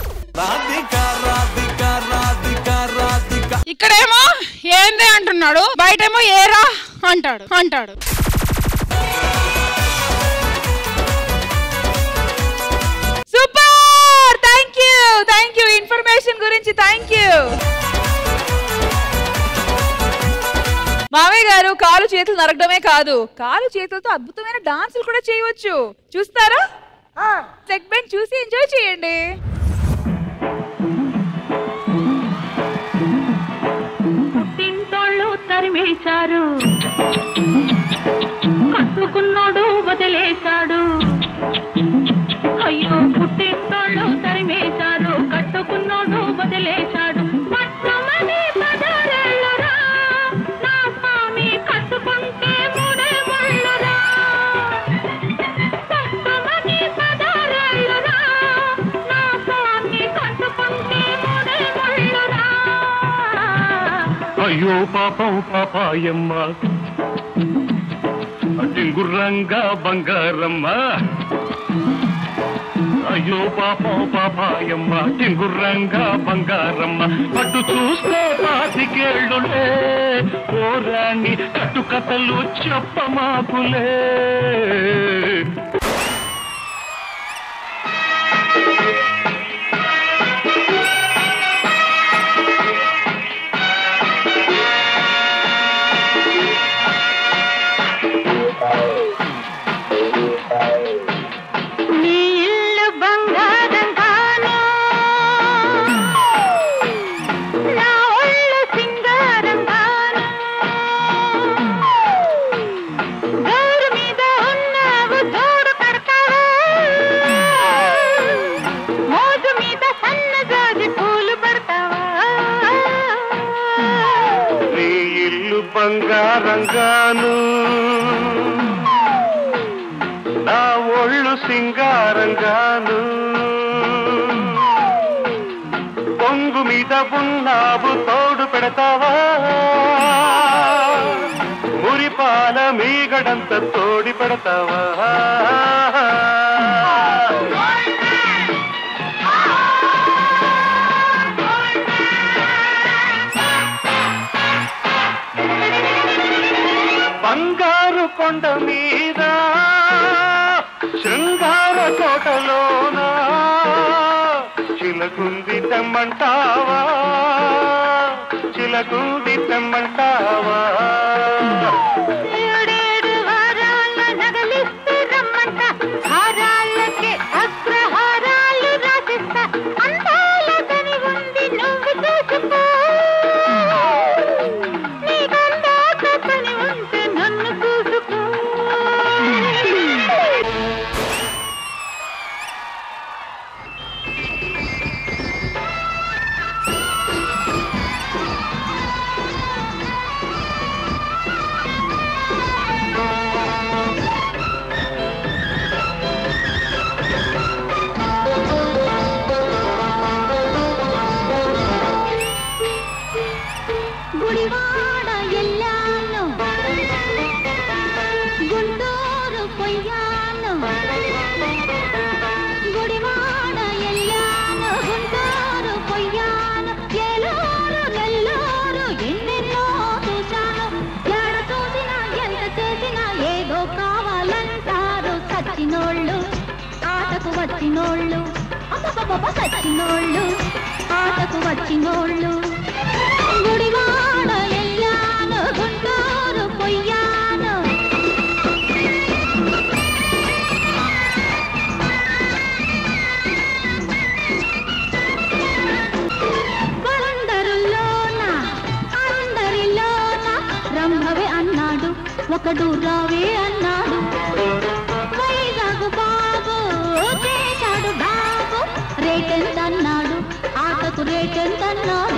ఇక్కడేమో ఏంది అంటున్నాడు, బయటేమో ఏరా అంటాడు అంటాడు super. Thank you thank you information గురించి థ్యాంక్ యూ. మావయ్య గారు కాలు చేతులు నరకడమే కాదు, కాలు చేతులతో అద్భుతమైన డాన్సులు కూడా చేయవచ్చు. చూస్తారా? సెగ్మెంట్ చూసి ఎంజాయ్ చేయండి. పుట్టింటోళ్ళు తరిమేశారు, కట్టుకున్నోడు వదిలేశాడు. అయ్యో పుట్టింటోళ్ళు తరిమేశారు, కట్టుకున్నోడు వదిలేశాడు. పట్టమని పదరేళ్ళురా, నా స్వామి కట్టుకుంటే మూడే ముళ్ళురా. పట్టమని పదరేళ్ళురా, నా స్వామి కట్టుకుంటే మూడే ముళ్ళురా. అయ్యో పాపం పాపాయమ్మ, టింగుర్రంగా బంగారమ్మ. అయ్యో పాపం పాపాయమ్మ, టింగుర్రంగా బంగారమ్మ. పట్టు చూస్తే పాతికేళ్ళులే, ఓరాణి కట్టు కథలు చెప్పమాకులే. నీ ఇల్లు బంగారంగాను, నా ఒళ్ళు సింగారంగాను. గోరు మీద ఉన్నావు తోడు కడతావా, మోజు మీద సన్నజాజి పూలు పడతావా. నీ ఇల్లు బంగారంగాను, నా ఒళ్ళు సింగారంగాను. పొంగు మీద ఉన్నావు తోడు పెడతావా, మురిపాల మీగడంత తోడి పెడతావా. బంగారు కొండ మీద శృంగార కోటలోనా చిలకుంది తెమ్మంటావా, చిలకుంది తెమ్మంటావా. ఏడేడు వారాల నగలిస్తే రమ్మంట, హారాలకే అగ్రహారాలు రాసిస్తా. అందాల తని ఉంది నువ్వు చూసుకో, నీకందాక తని ఉంటే నన్ను చూసుకో. గుడివాడ ఎల్లాను, గుంటూరు పొయ్యాను. గుడివాడ ఎల్లాను, గుంటూరు పొయ్యాను. ఏలూరు నెల్లూరు ఎన్నెన్నో చూశాను. ఎడ చూసినా ఎంత చేసినా ఏదో కావాలంటారు. సచ్చినోళ్ళు ఆటకు వచ్చినోళ్ళు, అబ్బబ్బబ్బ సచ్చినోళ్ళు ఆటకు వచ్చినోళ్ళు. గుడివాడ ఎల్లాను, గుంటూరు పొయ్యాను. అందరిలోన అందరిలోన రంభవే అన్నాడు. ఒకడు రావే అన్నాడు వైజాగు బాబు చేశాడు బాబు రేటెంత అన్నాడు ఆటకు రేటెంత అన్నాడు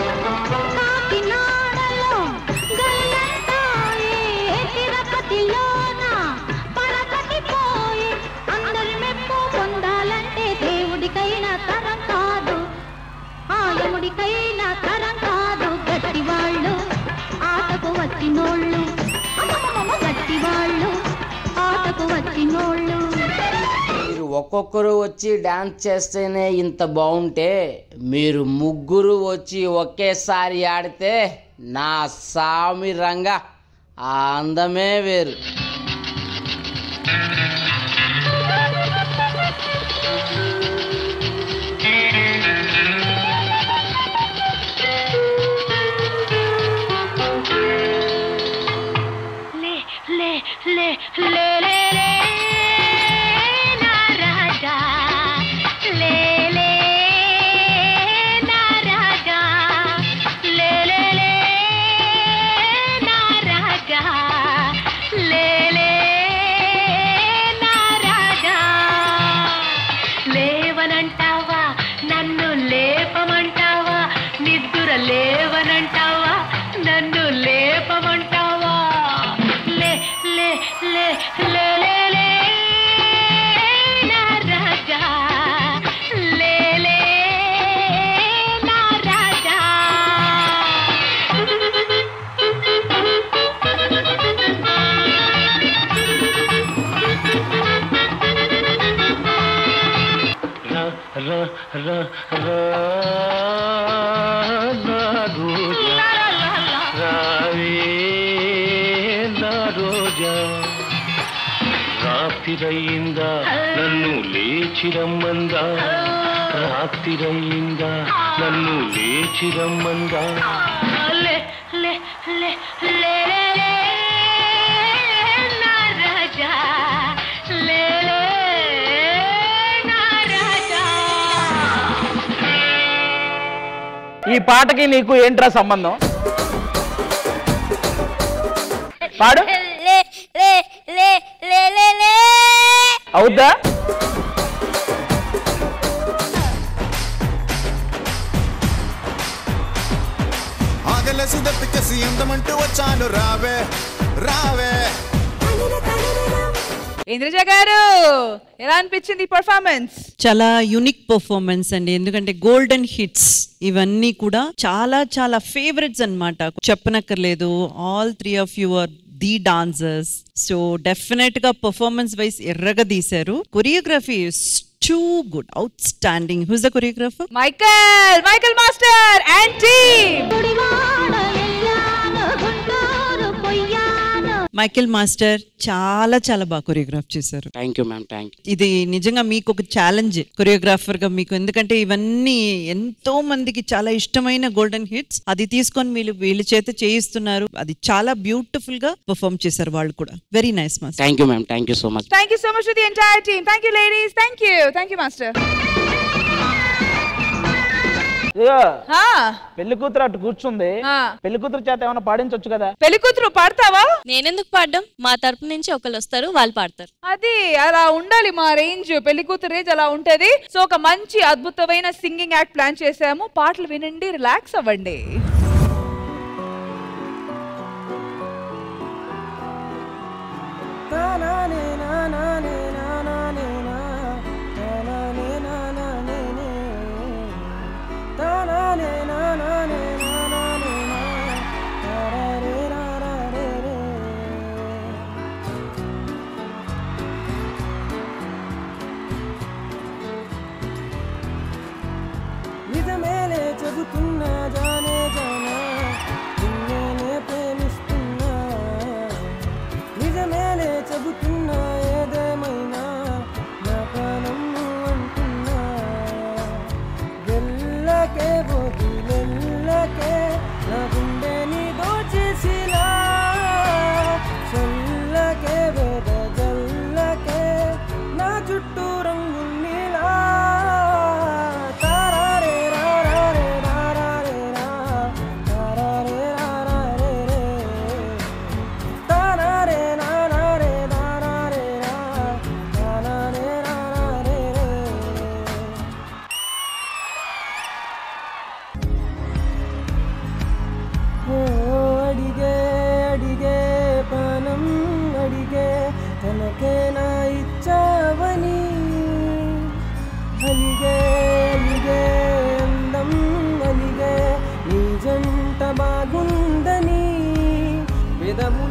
కాకినాడలో గల్లంటాయే తిరుపతిలోన పరపతి పోయే అందరి మెప్పు పొందాలంటే దేవుడికైనా తరం కాదు ఆయముడికైనా తరం కాదు గట్టివాళ్ళు ఆటకు వచ్చినోళ్ళు గట్టివాళ్ళు ఆటకు వచ్చినోళ్ళు. మీరు ఒక్కొక్కరు వచ్చి డాన్స్ చేస్తేనే ఇంత బాగుంటే మీరు ముగ్గురు వచ్చి ఒకేసారి ఆడితే నా సామి రంగా ఆ అందమే వేరు. లే లే లే లే లే నా రాజా లే లే నా రాజా లే లే లే నా రాజా లే లే నా రాజా లేవనంటావా నన్ను లేపమంటావా నిద్ర లేవనంటావా నన్ను లేపమంటావా లే లే లే లే లే లే నా రాజా లే లే నా రాజా. రా రా రా రా నా రోజా రావే నా రోజా రాత్రిరయిందా నన్ను లేచిరమ్మందా రాత్రిరయిందా నన్ను లేచిరమ్మందా లే లే లే లే లే లే నా రాజా లే లే నా రాజా. ఈ పాటకి నీకు ఏంట్రా సంబంధం? పాడు. లే లే లే లే లే లే అవుద్దా? ఆగలేసి దప్పికేసి ఎంతమంటూ వచ్చాను రావే రావే. ఇంద్రజ గారు ఎలా అనిపించింది పర్ఫార్మెన్స్? చాలా యూనిక్ పర్ఫార్మెన్స్ అండి. ఎందుకంటే గోల్డెన్ హిట్స్ ఇవన్నీ కూడా చాలా చాలా ఫేవరెట్స్ అన్నమాట, చెప్పనక్కర్లేదు. All three of you are the dancers. So definite గా పర్ఫార్మెన్స్ వైస్ ఎర్రగా తీశారు. Choreography is too good, outstanding. Who's the choreographer? Michael Michael master and team. Michael master చాలా చాలా బాగా కొరియోగ్రాఫ్ చేశారు. Thank you ma'am, thank you. ఇది నిజంగా మీకు ఒక ఛాలెంజ్ కొరియోగ్రాఫర్ గా మీకు, ఎందుకంటే ఇవన్నీ ఎంతో మందికి చాలా ఇష్టమైన గోల్డెన్ హిట్స్. అది తీసుకొని మీరు వీళ్ళ చేత చేయిస్తున్నారు. అది చాలా బ్యూటిఫుల్ గా పర్ఫార్మ్ చేశారు వాళ్ళు కూడా. Very nice master. Thank you ma'am, thank you so much. Thank you so much to the entire team. Thank you ladies. Thank you thank you master. పెళ్లి కూతురు అటు కూర్చుంది, పెళ్లి కూతురు చేత ఏమైనా పాడించవచ్చు కదా? పెళ్లి కూతురు పాడతావా? నేనెందుకు పాడడం? మా తరపు నుంచి ఒకళ్ళు వస్తారు, వాళ్ళు పాడతారు. అది అలా ఉండాలి, మా రేంజ్ పెళ్లి కూతురు రేంజ్ అలా ఉంటది. సో ఒక మంచి అద్భుతమైన సింగింగ్ యాక్ట్ ప్లాన్ చేసాము. పాటలు వినండి, రిలాక్స్ అవ్వండి. నిజమేలే చెబుతున్నా జానే జానా నిన్నే ప్రేమిస్తున్నా. నిజమేలే చెబుతున్నా ఏదేమైనా నా ప్రాణం అంటున్నా. వెళ్ళకే వదిలెళ్ళకే నా గుండె నీ దోచేసిలా. చల్లకే వెదజల్లకే నా చుట్టూ రంగుల్నిలా. తారారే రారారే రారారే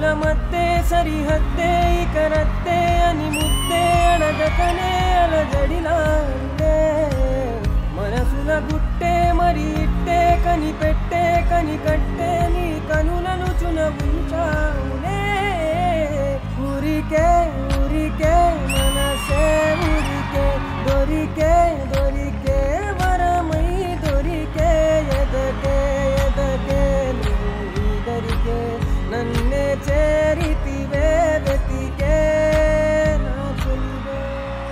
మధ్య సరిహద్దే ఇక రద్దే అని ముద్దే అడగకనే అలజడిలాడే మనసుల గుట్టే మరి ఇట్టే కనిపెట్టే కనికట్టే నీ కనులను చునవుంచావునే ఊరికే ఊరికే మనసే ఊరికే దొరికే దొరికే వరమై దొరికే ఎదకే ఎదకే దొరికే నన్నే చేరితివే వెతికే నా చెలివే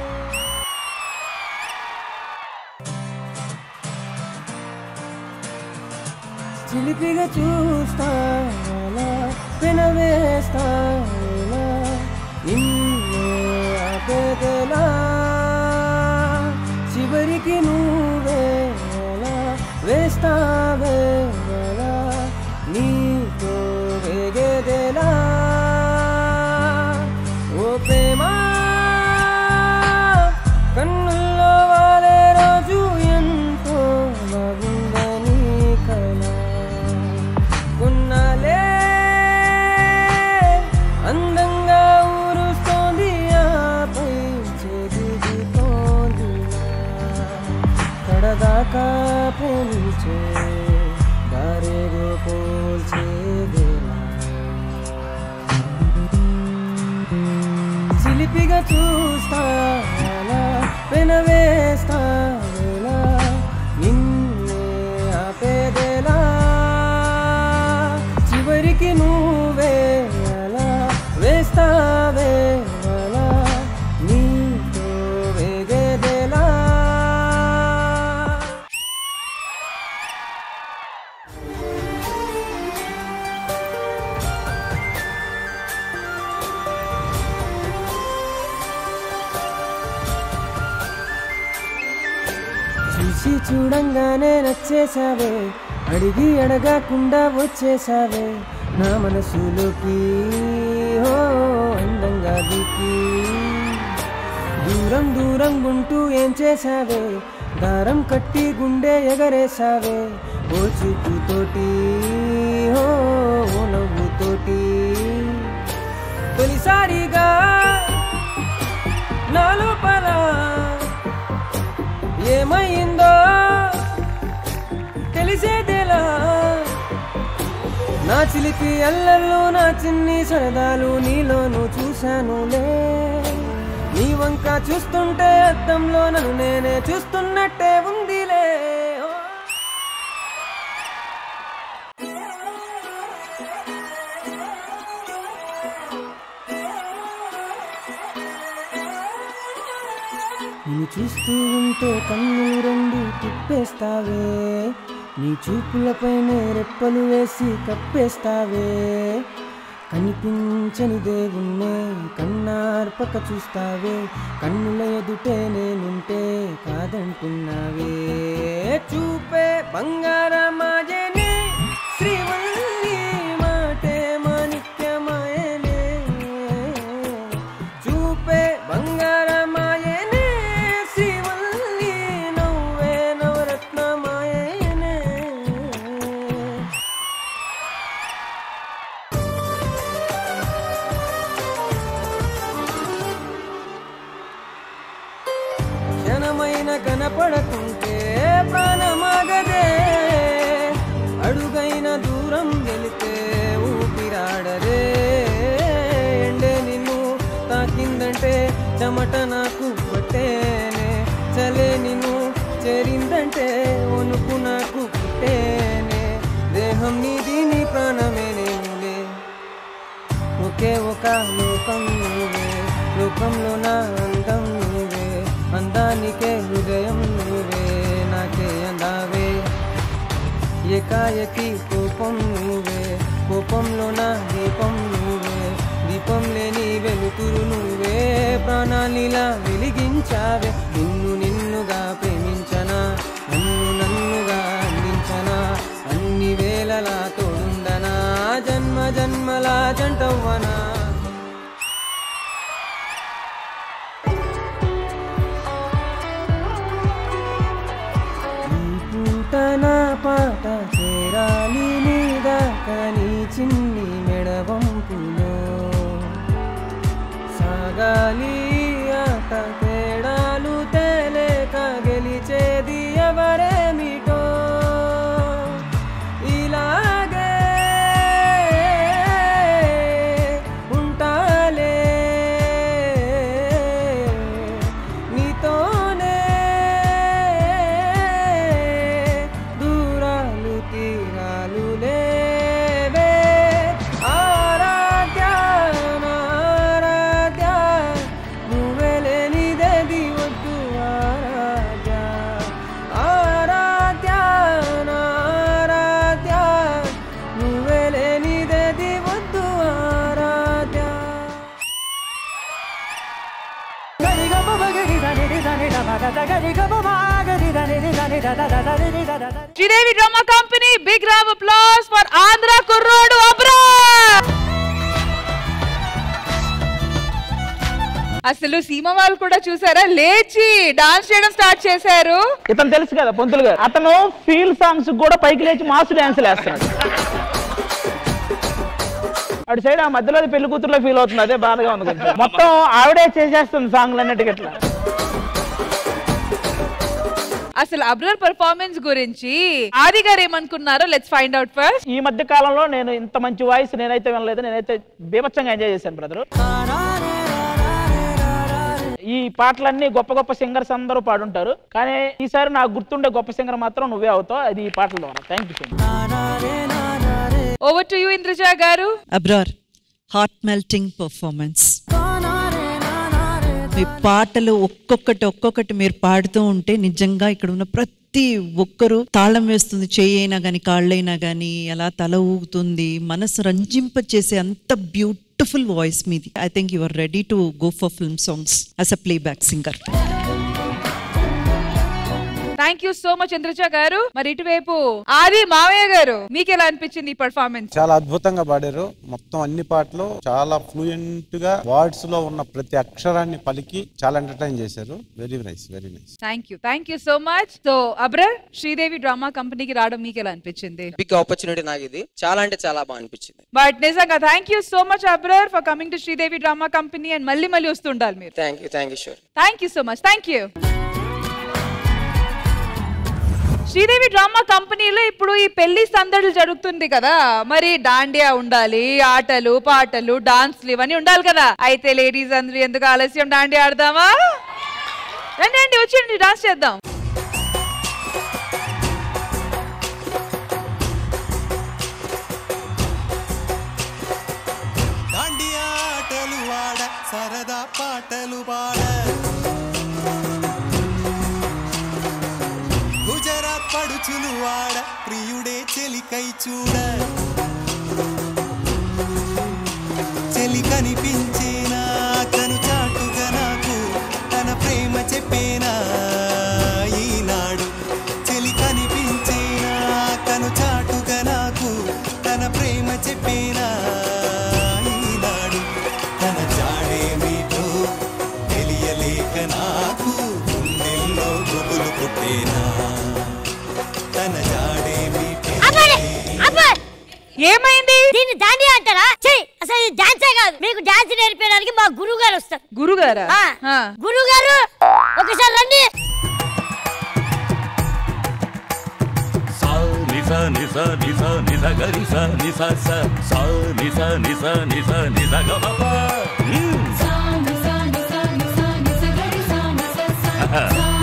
చిలిపిగా చూస్తాలా పెనవేస్తాలా నిన్నే ఆపేదెలా చివరికి నువ్వేలా వేస్తావేలా నీతో వేగేదెలా ఓ ప్రేమా కన్నుల్లో వాలే రోజు ఎంతో బాగుందని కల కొన్నాలే అందంగా ఊరుస్తోంది ఆపై చెదిగితోంది కడదాకా ప్రేమించే దారేగో పోల్చేదేలా చిలిపిగా చూస్తాలా పెనవేస్తావేలా నిన్నే ఆపేదేలా చివరికి నువ్వే అలా వేస్తావేలా నీతో వేగేదేలా చూసి చూడంగానే నచ్చేసావే అడిగి అడగకుండా వచ్చేసావే నా మనసులోకి ఓ అందంగా దూకి దూరం దూరం గుంటూ ఏం చేసావే దారం కట్టి గుండె ఎగరేసావే ఓ చూపుతోటి ఓ ఓ నవ్వుతోటి తొలిసారిగా నా లోపల ఏమైందో తెలిసేదేలా నా చిలిపి అల్లల్లో నా చిన్ని సరదాలు నీలోను చూశానులే నీ వంక చూస్తుంటే అద్దంలో నన్ను నేనే చూస్తున్నట్టే ఉందిలే నిన్ను చూస్తూ ఉంటే కన్ను రెండు తిప్పేస్తావే నీ చూపులపైనే రెప్పలు వేసి కప్పేస్తావే కనిపించని దేవుణ్ణే కన్నార్పక చూస్తావే కన్నుల ఎదుటే నేనుంటే కాదంటున్నావే చూపే బంగారమాయనే శ్రీవల్లి మాటే మాణిక్యమాయనే చూపే బంగారమాయనే శ్రీవల్లి నవ్వే నవరత్నమాయనే క్షణమైన కనపడకుంటే ప్రాణమాగదే అడుగైన దూరం వెళితే ఊపిరాడదే ఎండే నిన్ను తాకిందంటే చెమట నాకు పట్టేనే చలే నిన్ను చేరిందంటే వణుకు నాకు పుట్టేనే దేహం నీది నీ ప్రాణమే నేనులే ఒకే ఒక లోకం నువ్వే లోకంలో నా అందం నువ్వే అందానికే హృదయం నువ్వే నాకే అందావే ఏకాయకి కోపం నువ్వే కోపంలో నా దీపం నువ్వే దీపం లేని వెలుతురు నువ్వే ప్రాణాలిలా వెలిగించావే నిన్ను నిన్నుగా ప్రేమించనా నన్ను నన్నుగా అందించనా అన్ని వేళలా తోడుండనా జన్మ జన్మల జంటవ్వనా నా పాట చేరాలి నీదాకా నీ చిన్ని మెడవంపులో ఆడాలి ఆట తేడాలు తేలేక గెలిచేది ఎవరేమిటో ఇలాగే ఉంటాలే నీతోనే దూరాలు తీరాలు లేవే ఆరాధ్య నారాధ్య నువ్వే లేనిదేది వద్దు ఆరాధ్య ఆరాధ్య నారాధ్య నువ్వే లేనిదేది వద్దు ఆరాధ్య Sridevi drama company big round applause for Andhra కుర్రోడు అబ్రా. అసలు సీమ వాళ్ళు కూడా చూసారా లేచి డాన్స్ చేయడం స్టార్ట్ చేశారు. ఇతను తెలుసు కదా పొంతులు గారు, అతను ఫీల్ సాంగ్స్ కూడా పైకి లేచి మాస్ డాన్స్ వేస్తున్నాడు. అటు సైడ్ ఆ మధ్యలో పెళ్లి కూతురులో ఫీల్ అవుతుంది, అదే బాధగా ఉంది కొంచెం. మొత్తం ఆవిడే చేసేస్తుంది సాంగ్లు అన్నట్టుగా ఇట్లా. అసలు అబ్రర్ పర్ఫార్మెన్స్ గురించి ఆది గారు ఏమనుకున్నారో లెట్స్ ఫైండ్ అవుట్ ఫస్ట్. ఈ మధ్య కాలంలో నేను ఇంత మంచి వాయిస్ నేనైతే వినలేదు. నేనైతే బీభత్సంగా ఎంజాయ్ చేశాను బ్రదరు. ఈ పాటలన్నీ గొప్ప గొప్ప సింగర్స్ అందరూ పాడుంటారు, కానీ ఈసారి నాకు గుర్తుండే గొప్ప సింగర్ మాత్రం నువ్వే అవుతావు, అది ఈ పాటల ద్వారా. Thank you. Over to you Indraja గారు. Abrar heart melting performance. మీ పాటలు ఒక్కొక్కటి ఒక్కొక్కటి మీరు పాడుతూ ఉంటే నిజంగా ఇక్కడ ఉన్న ప్రతి ఒక్కరు తాళం వేస్తుంది. చేయైనా కానీ కాళ్ళైనా కానీ అలా తల ఊగుతుంది, మనసు రంజింప చేసే అంత బ్యూటిఫుల్ వాయిస్ మీది. I think you are ready to go for film songs as a playback singer. Thank you so much Indraja గారు. మరి ఇటువైపు ఆది మావయ్య గారు, మీకు ఎలా అనిపించింది ఈ పర్ఫార్మెన్స్? చాలా అద్భుతంగా పాడారు. మొత్తం అన్ని పాటలు చాలా ఫ్లూయెంట్ గా వర్డ్స్ లో ఉన్న ప్రతి అక్షరాన్ని పలికి చాలా ఎంటర్టైన్ చేశారు. Very nice, very nice. Thank you thank you so much. So Abrar, Sridevi drama కంపెనీకి రావడం మీకు ఎలా అనిపించింది? బిగ్ ఆపర్చునిటీ నాకు ఇది, చాలా అంటే చాలా బాగా అనిపించింది. బట్ నిజంగా thank you so much Abrar for coming to Sridevi drama company and మళ్ళీ మళ్ళీ వస్తుండాలి మీరు. Thank you thank you sure. Thank you so much. Thank you. Sridevi drama కంపెనీలో ఇప్పుడు ఈ పెళ్లి సందడులు జరుగుతుంది కదా, మరి డాండియా ఉండాలి, ఆటలు పాటలు డాన్స్లు ఇవన్నీ ఉండాలి కదా. అయితే లేడీస్ అందరూ ఎందుకు ఆలస్యం, డాండియా ఆడదామా? రండి రండి వచ్చి డాన్స్ చేద్దాం. డాండియా ఆటలు ఆడ సరదా పాటలు పాడ గుజరాత్ పడుచులు వాడ ప్రియుడే చెలికై చూడ చెలి కనిపించేనా కను చాటుగా నాకు తన ప్రేమ చెప్పేనా ఈనాడు చెలి కనిపించేనా కను చాటుగా నాకు తన ప్రేమ చెప్పేనా ఈనాడు తన జాడేమిటో తెలియలేక నాకు గుండెల్లో గుబులు పుట్టేనా ఏమైంది? దీన్ని దాండియా అంటారా? అసలు ఇది డాన్సే కాదు. మీకు డాన్స్ నేర్పించడానికి మా గురువు గారు వస్తారు. గురుగారా? గురువు గారు ఒకసారి రండి. సా నిసా నిసా నిసా నిస గరి సా నిసా సా సా నిసా నిసా నిసా నిస గ ప ప సా నిసా నిసా నిసా నిస గరి సా నిసా సా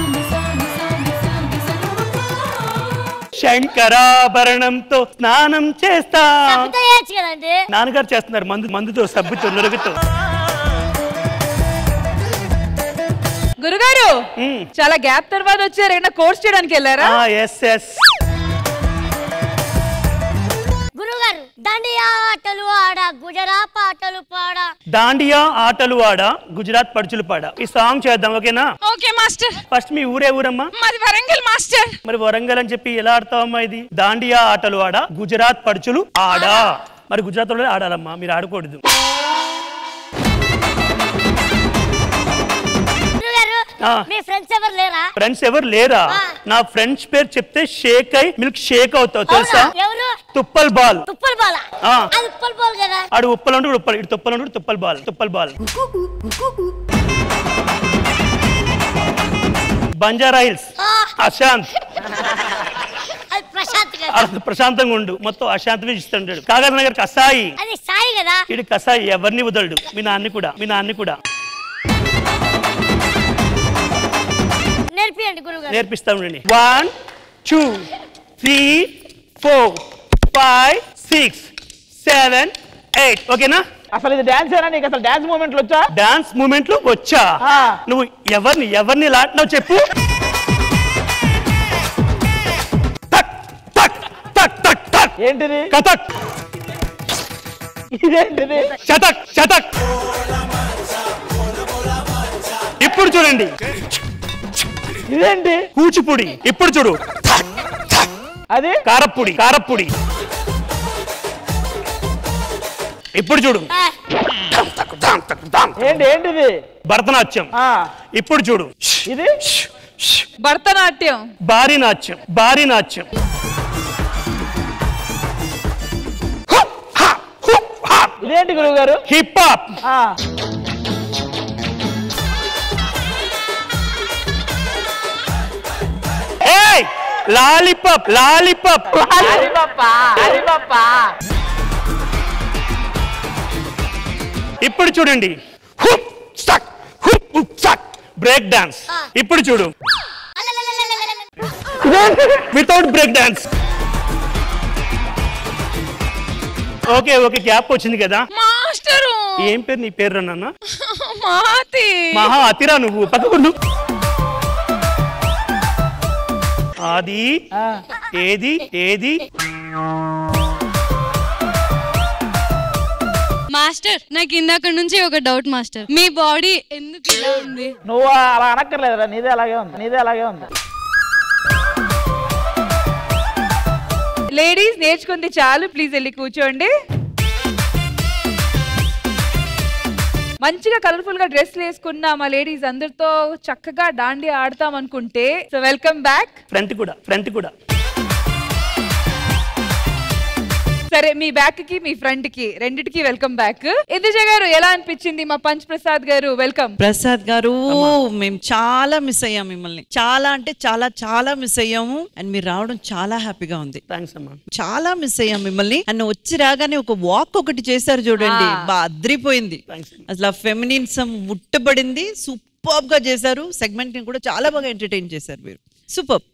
శంకరాభరణంతో స్నానం చేస్తా. నాన్నగారు చేస్తున్నారు మందు మందుతో సబ్బుతో నొరుగుతో. గురుగారు చాలా గ్యాప్ తర్వాత వచ్చారు, ఏమైనా కోర్స్ చేయడానికి వెళ్ళారా? Yes yes. గురుగారు దాండియా ఆటలు ఆడ గుజరాత్ పాటలు పాడ దాండియా ఆటలు ఆడ గుజరాత్ పడుచులు పాడ. ఈ సాంగ్ చేద్దాం, ఓకేనా? Okay master. ఫస్ట్ మీ ఊరే ఊరమ్మా? మాది వరంగల్ మాస్టర్. మరి వరంగల్ అని చెప్పి ఎలా ఆడతావమ్మా? ఇది దాండియా ఆటలు ఆడ గుజరాత్ పడుచులు ఆడ. మరి గుజరాత్ లో ఆడాలమ్మా, మీరు ఆడకూడదు. మీ ఫ్రెండ్స్ ఎవరు లేరా? ఫ్రెండ్స్ ఎవరు లేరా? నా ఫ్రెండ్స్ పేరు చెప్తే షేక్ అయి మిల్క్ షేక్ అవుతావు తెలుసా? ఎవరు? తుప్పల్ బాల్. తుప్పల్ బాల్. అది ఉప్పల్ బాల్ కదా. ఆడు ఉప్పల్ అంటే ఉప్పల్, ఇటు తుప్పల్ అంటే తుప్పల్ బాల్. తుప్పల్ బాల్. బంజారా హిల్స్ అశాంత్ అది ప్రశాంత్ కదా. అర్థ ప్రశాంతంగా ఉండు, మొత్తం అశాంతమే ఇస్తుంటాడు. కాగజ్ నగర్ కసాయి, అది సాయి కదా. ఇడు కసాయి ఎవరిని వదలడు. మీ నాన్ని కూడా మీ నాన్ని కూడా నేర్పియండి గురుగారు. నేర్పిస్తాం. One two three four five six seven eight ఓకేనా? అసలు ఇది డాన్స్ ఏనా? నీకు అసలు డాన్స్ మూమెంట్లు వచ్చా? డాన్స్ మూమెంట్లు వచ్చా? నువ్వు ఎవరిని ఎవరిని లాంటినావు చెప్పు. ఏంటిది? కథక్. ఇదేంటిది? శతక్ శతక్. ఇప్పుడు చూడండి. ఇదేంటి? కూచిపూడి. ఇప్పుడు చూడు. అది కారప్పుడి కారప్పుడి. ఇప్పుడు చూడు. ఏంటి ఏంటిది? భరతనాట్యం. ఇప్పుడు చూడు. ఇది భరతనాట్యం. భారీ నాట్యం భారీ నాట్యం. ఇదేంటి గురువు గారు? Hip hop. ఏయ్ లాలీపాప్ లాలీపాప్ ఇప్పుడు చూడండి. Break dance. ఇప్పుడు చూడు. Without break dance. Okay okay gap వచ్చింది కదా. మాస్టరు ఏం పేరు నీ పేరు నాన్న? మాతి. మహా అతిరా నువ్వు. పక్కకుండు. అది ఏది ఏది మాస్టర్ నాకు ఇందాక నుంచి ఒక డౌట్ మాస్టర్, మీ బాడీ ఎందుకు ఇలా ఉంది? నువ్వు అలా అనక్కర్లేదురా, నీదే అలాగే ఉంది నీదే అలాగే ఉంది. లేడీస్ నేర్చుకుంది చాలు, ప్లీజ్ వెళ్ళి కూర్చోండి. మంచిగా కలర్ఫుల్ గా డ్రెస్ వేసుకున్న మా లేడీస్ అందరితో చక్కగా డాండి ఆడతాం అనుకుంటే సో వెల్కమ్ బ్యాక్. ఫ్రంట్ కూడా ఫ్రంట్ కూడా. సరే మీ బ్యాక్ కి మీ ఫ్రంట్ కి రెండిటికి వెల్కమ్ బ్యాక్. ఇందుజ గారు ఎలా అనిపించింది? మా పంచ్ ప్రసాద్ గారు వెల్కమ్. ప్రసాద్ గారు మేము చాలా మిస్ అయ్యాం మిమ్మల్ని, చాలా అంటే చాలా చాలా మిస్ అయ్యాము. అండ్ మీరు రావడం చాలా హ్యాపీగా ఉంది. చాలా మిస్ అయ్యాం మిమ్మల్ని. అండ్ వచ్చి రాగానే ఒక వాక్ ఒకటి చేశారు చూడండి, బాగా అద్రిపోయింది. అసలు ఆ ఫెమినిన్సం ముట్టబడింది. సూపర్ గా చేశారు. సెగ్మెంట్ ని కూడా చాలా బాగా ఎంటర్టైన్ చేశారు మీరు. సూపర్.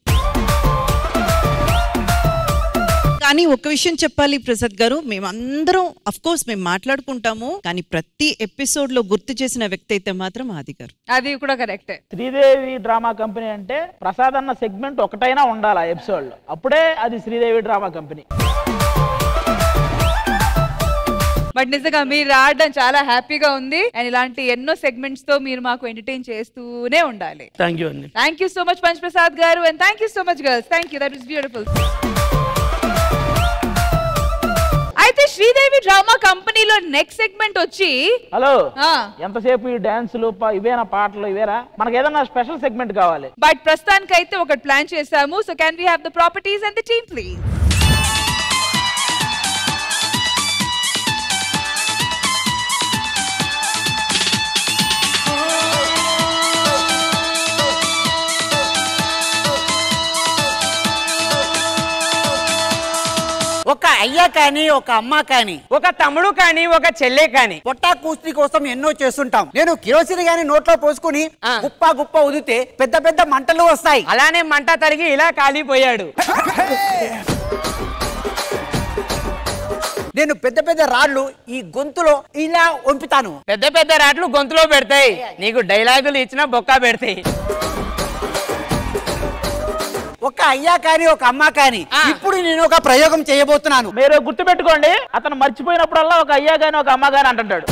కానీ ఒక విషయం చెప్పాలి ప్రసాద్ గారు, మేమందరం అఫ్ కోర్స్ మేము మాట్లాడుకుంటాము, కానీ ప్రతి ఎపిసోడ్ లో గుర్తు చేసిన వ్యక్తి అయితే మాత్రం ఆది గారు. అది కూడా కరెక్టే. శ్రీదేవి డ్రామా కంపెనీ అంటే ప్రసాద్ అన్న సెగ్మెంట్ ఒకటైనా ఉండాలి ఎపిసోడ్ లో, అప్పుడే అది శ్రీదేవి డ్రామా కంపెనీ. బట్ నిజంగా మీరు ఆడడం చాలా హ్యాపీగా ఉంది. అండ్ ఇలాంటి ఎన్నో సెగ్మెంట్స్ తో మీరు మాకు ఎంటర్టైన్ చేస్తూనే ఉండాలి. థ్యాంక్ యూ అండి. Thank you so much punch Prasad గారు. And thank you so much girls. Thank you, that was beautiful. అయితే శ్రీదేవి డ్రామా కంపెనీలో నెక్స్ట్ సెగ్మెంట్ వచ్చి హలో ఎంతసేపు ఈ డాన్సులు ఇవేనా పాటలు ఇవేరా? మనకి ఏదైనా స్పెషల్ సెగ్మెంట్ కావాలి. బట్ ప్రస్తుతానికి అయితే ఒకటి ప్లాన్ చేసాము. So can we have the properties and the team please? ఒక అయ్యా కానీ ఒక అమ్మ కానీ ఒక తమ్ముడు కానీ ఒక చెల్లె కానీ పొట్టా కూస్తి కోసం ఎన్నో చేస్తుంటాం. నేను కిరోసిన్ గాని నోట్లో పోసుకుని గుప్ప గుప్ప ఉదితే పెద్ద పెద్ద మంటలు వస్తాయి. అలానే మంట తరిగి ఇలా కాలిపోయాడు. నేను పెద్ద పెద్ద రాళ్ళు ఈ గొంతులో ఇలా వంపుతాను. పెద్ద పెద్ద రాళ్ళు గొంతులో పెడతాయి, నీకు డైలాగులు ఇచ్చినా బొక్క పెడతాయి. ఒక అయ్యా కానీ ఒక అమ్మ కానీ ఇప్పుడు నేను ఒక ప్రయోగం చేయబోతున్నాను. మీరు గుర్తు పెట్టుకోండి, అతను మర్చిపోయినప్పుడల్లా ఒక అయ్యా గాని ఒక అమ్మ గాని అంటుంటాడు.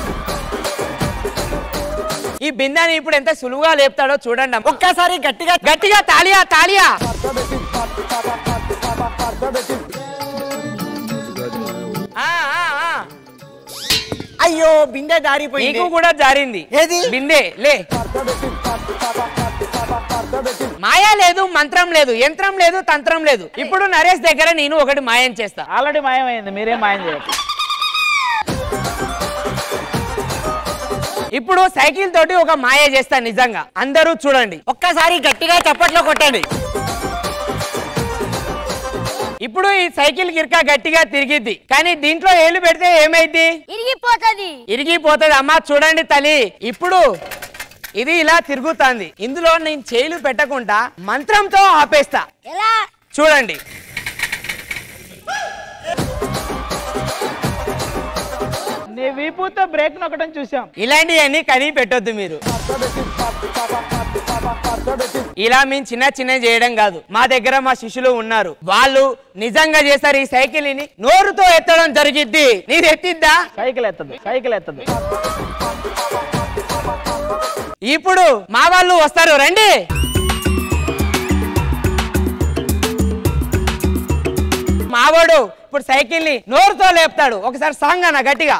ఈ బిందాన్ని ఇప్పుడు ఎంత సులువుగా లేపుతాడో చూడండి. ఒక్కసారి గట్టిగా గట్టిగా తాళియా తాళియా. అయ్యో బిందె జారిపోయింది. నీకు కూడా జారింది. ఏది బిందె? లే. మాయా లేదు, మంత్రం లేదు, యంత్రం లేదు, తంత్రం లేదు. ఇప్పుడు నరేష్ దగ్గర నేను ఒకటి మాయం చేస్తా. ఆల్రెడీ మాయమైంది, మీరేం మాయం చేయాలి. ఇప్పుడు సైకిల్ తోటి ఒక మాయ చేస్తా నిజంగా. అందరూ చూడండి, ఒక్కసారి గట్టిగా చప్పట్లో కొట్టండి. ఇప్పుడు ఈ సైకిల్ గిర్కా గట్టిగా తిరిగిద్ది, కానీ దీంట్లో ఏళ్ళు పెడితే ఏమైంది? ఇరిగిపోతుంది. ఇరిగిపోతుంది. అమ్మా చూడండి తల్లి, ఇప్పుడు ఇది ఇలా తిరుగుతుంది. ఇందులో నేను చేయిలు పెట్టకుండా మంత్రంతో ఆపేస్తా. ఎలా? చూడండి. నీ వీపుతో బ్రేక్ నొక్కడం చూసాం. ఇలాంటివన్నీ కనీ పెట్టొద్దు మీరు. ఇలా మేము చిన్న చిన్న చేయడం కాదు, మా దగ్గర మా శిష్యులు ఉన్నారు, వాళ్ళు నిజంగా చేస్తారు. ఈ సైకిల్ ని నోరుతో ఎత్తడం జరిగిద్ది. నీది ఎత్తిద్దా? Cycle ఎత్తదు, cycle ఎత్తదు. ఇప్పుడు మా వాళ్ళు వస్తారు, రండి. మావాడు ఇప్పుడు సైకిల్ ని నోరుతో లేపుతాడు. ఒకసారి సాంగ్ అన్న గట్టిగా.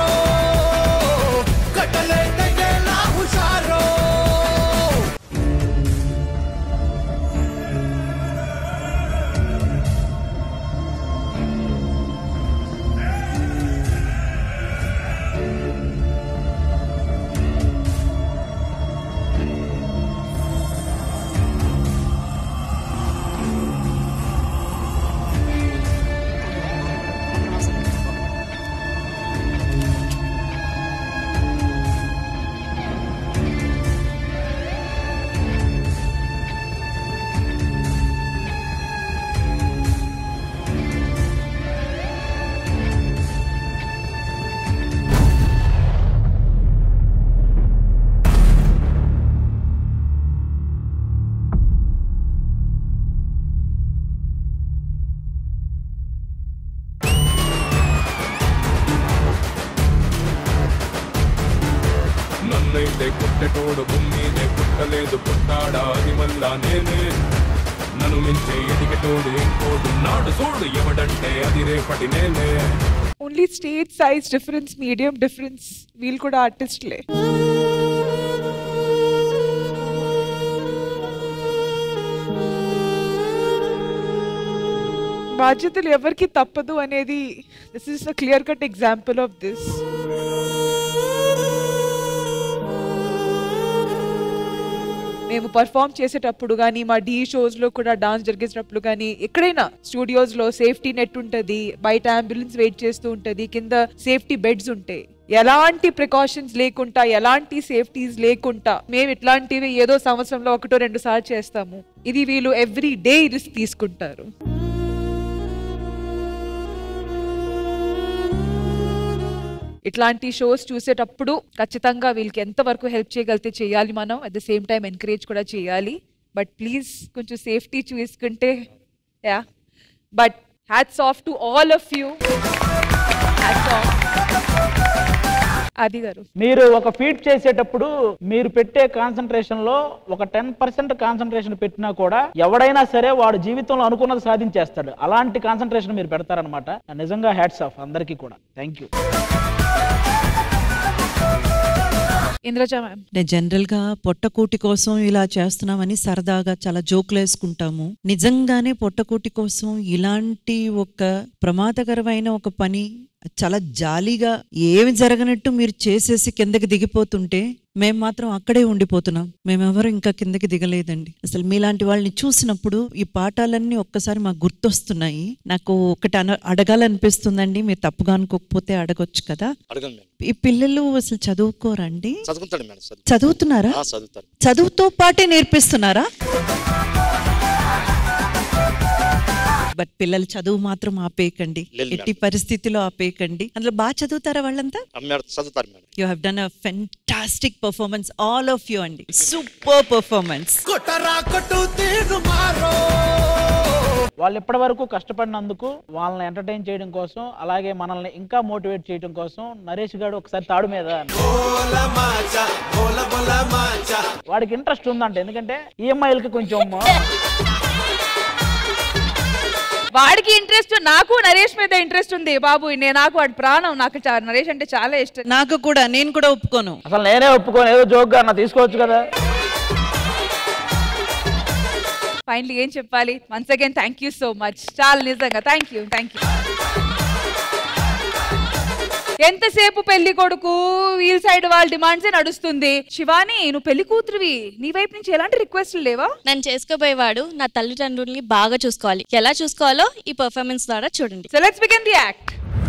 హుషారో కట్టలే తెగేలా హుషారో నన్నైతే పుట్టెటోడు భూమినే పుట్టలేదు పుట్టాడా అది మళ్ళా నేనే నన్ను మించే ఎదిగటోడు ఇంకోడు నాడు చూడు ఎవడంటే అది రేపటి నేనే. Only state size difference, medium difference. వీళ్ళు కూడా ఆర్టిస్ట్లే. బాధ్యతలు ఎవరికి తప్పదు అనేది this is a clear cut example of this. మేము పర్ఫామ్ చేసేటప్పుడు కానీ మా డీ షోస్లో కూడా డాన్స్ జరిగేటప్పుడు కానీ ఎక్కడైనా స్టూడియోస్లో సేఫ్టీ నెట్ ఉంటుంది, బయట అంబులెన్స్ వెయిట్ చేస్తూ ఉంటుంది, కింద సేఫ్టీ బెడ్స్ ఉంటాయి. ఎలాంటి ప్రికాషన్స్ లేకుండా, ఎలాంటి సేఫ్టీస్ లేకుండా మేము ఇట్లాంటివి ఏదో సంవత్సరంలో ఒకటో రెండు సార్లు చేస్తాము. ఇది వీళ్ళు ఎవ్రీ డే రిస్క్ తీసుకుంటారు. ఇట్లాంటి షోస్ చూసేటప్పుడు ఖచ్చితంగా వీళ్ళకి ఎంతవరకు హెల్ప్ చేయగలిగితే చేయాలి, మనం at the same time encourage కూడా చేయాలి. బట్ ప్లీజ్ కొంచెం సేఫ్టీ చూసుకుంటే yeah. But hats off to all of you. Hats off. Aadi garu, మీరు ఒక ఫీట్ చేసేటప్పుడు మీరు పెట్టే కాన్సన్ట్రేషన్ లో ఒక టెన్ పర్సెంట్ కాన్సన్ట్రేషన్ పెట్టినా కూడా ఎవడైనా సరే వాడు జీవితంలో అనుకున్నది సాధించేస్తాడు. అలాంటి కాన్సన్ట్రేషన్ మీరు పెడతారనమాట. నిజంగా హ్యాట్స్ ఆఫ్ అందరికీ కూడా. Thank you. ఇంద్రజ మ్యామ్, నేను జనరల్ గా పొట్టకూటి కోసం ఇలా చేస్తున్నామని సరదాగా చాలా జోకులు వేసుకుంటాము. నిజంగానే పొట్టకూటి కోసం ఇలాంటి ఒక ప్రమాదకరమైన ఒక పని చాలా జాలీగా ఏమి జరగనట్టు మీరు చేసేసి కిందకి దిగిపోతుంటే మేము మాత్రం అక్కడే ఉండిపోతున్నాం. మేమెవరు ఇంకా కిందకి దిగలేదండి. అసలు మీలాంటి వాళ్ళని చూసినప్పుడు ఈ పాఠాలన్నీ ఒక్కసారి మాకు గుర్తొస్తున్నాయి. నాకు ఒకటి అన అడగాలనిపిస్తుందండి, మీరు తప్పుగా అనుకోకపోతే అడగొచ్చు కదా. ఈ పిల్లలు అసలు చదువుకోరండి? చదువుతున్నారా? చదువుతో పాటే నేర్పిస్తున్నారా? బట్ పిల్లలు చదువు మాత్రం ఆపేయకండి, ఎట్టి పరిస్థితిలో ఆపేయకండి. అందులో బాగా చదువుతారా వాళ్ళంతా? You have done a fantastic performance, all of you అండి. Super performance. వాళ్ళు ఇప్పటి వరకు కష్టపడినందుకు వాళ్ళని ఎంటర్టైన్ చేయడం కోసం, అలాగే మనల్ని ఇంకా మోటివేట్ చేయడం కోసం నరేష్ గారు ఒకసారి తాడు మీద వాడికి ఇంట్రెస్ట్ ఉందంట. ఎందుకంటే ఈఎంఐలకి కొంచెం వాడికి ఇంట్రెస్ట్, నాకు నరేష్ మీద ఇంట్రెస్ట్ ఉంది బాబు. నేను నాకు వాడి ప్రాణం. నాకు నరేష్ అంటే చాలా ఇష్టం. నాకు కూడా, నేను కూడా ఒప్పుకోను. అసలు నేనే ఒప్పుకోను. ఏదో జోక్ గా నా తీసుకోవచ్చు కదా. ఫైనల్లీ ఏం చెప్పాలి? Once again thank you so much. చాలా నిజంగా థ్యాంక్ యూ, థ్యాంక్ యూ. ఎంతసేపు పెళ్లి కొడుకు వీల్ సైడ్ వాళ్ళ డిమాండ్సే నడుస్తుంది. శివాని, నువ్వు పెళ్లి కూతురువి, నీ వైపు నుంచి ఎలాంటి రిక్వెస్ట్లు లేవా? నన్ను చేసుకోబోయేవాడు నా తల్లిదండ్రుల్ని బాగా చూసుకోవాలి. ఎలా చూసుకోవాలో ఈ పర్ఫార్మెన్స్ ద్వారా చూడండి. So let's begin the act.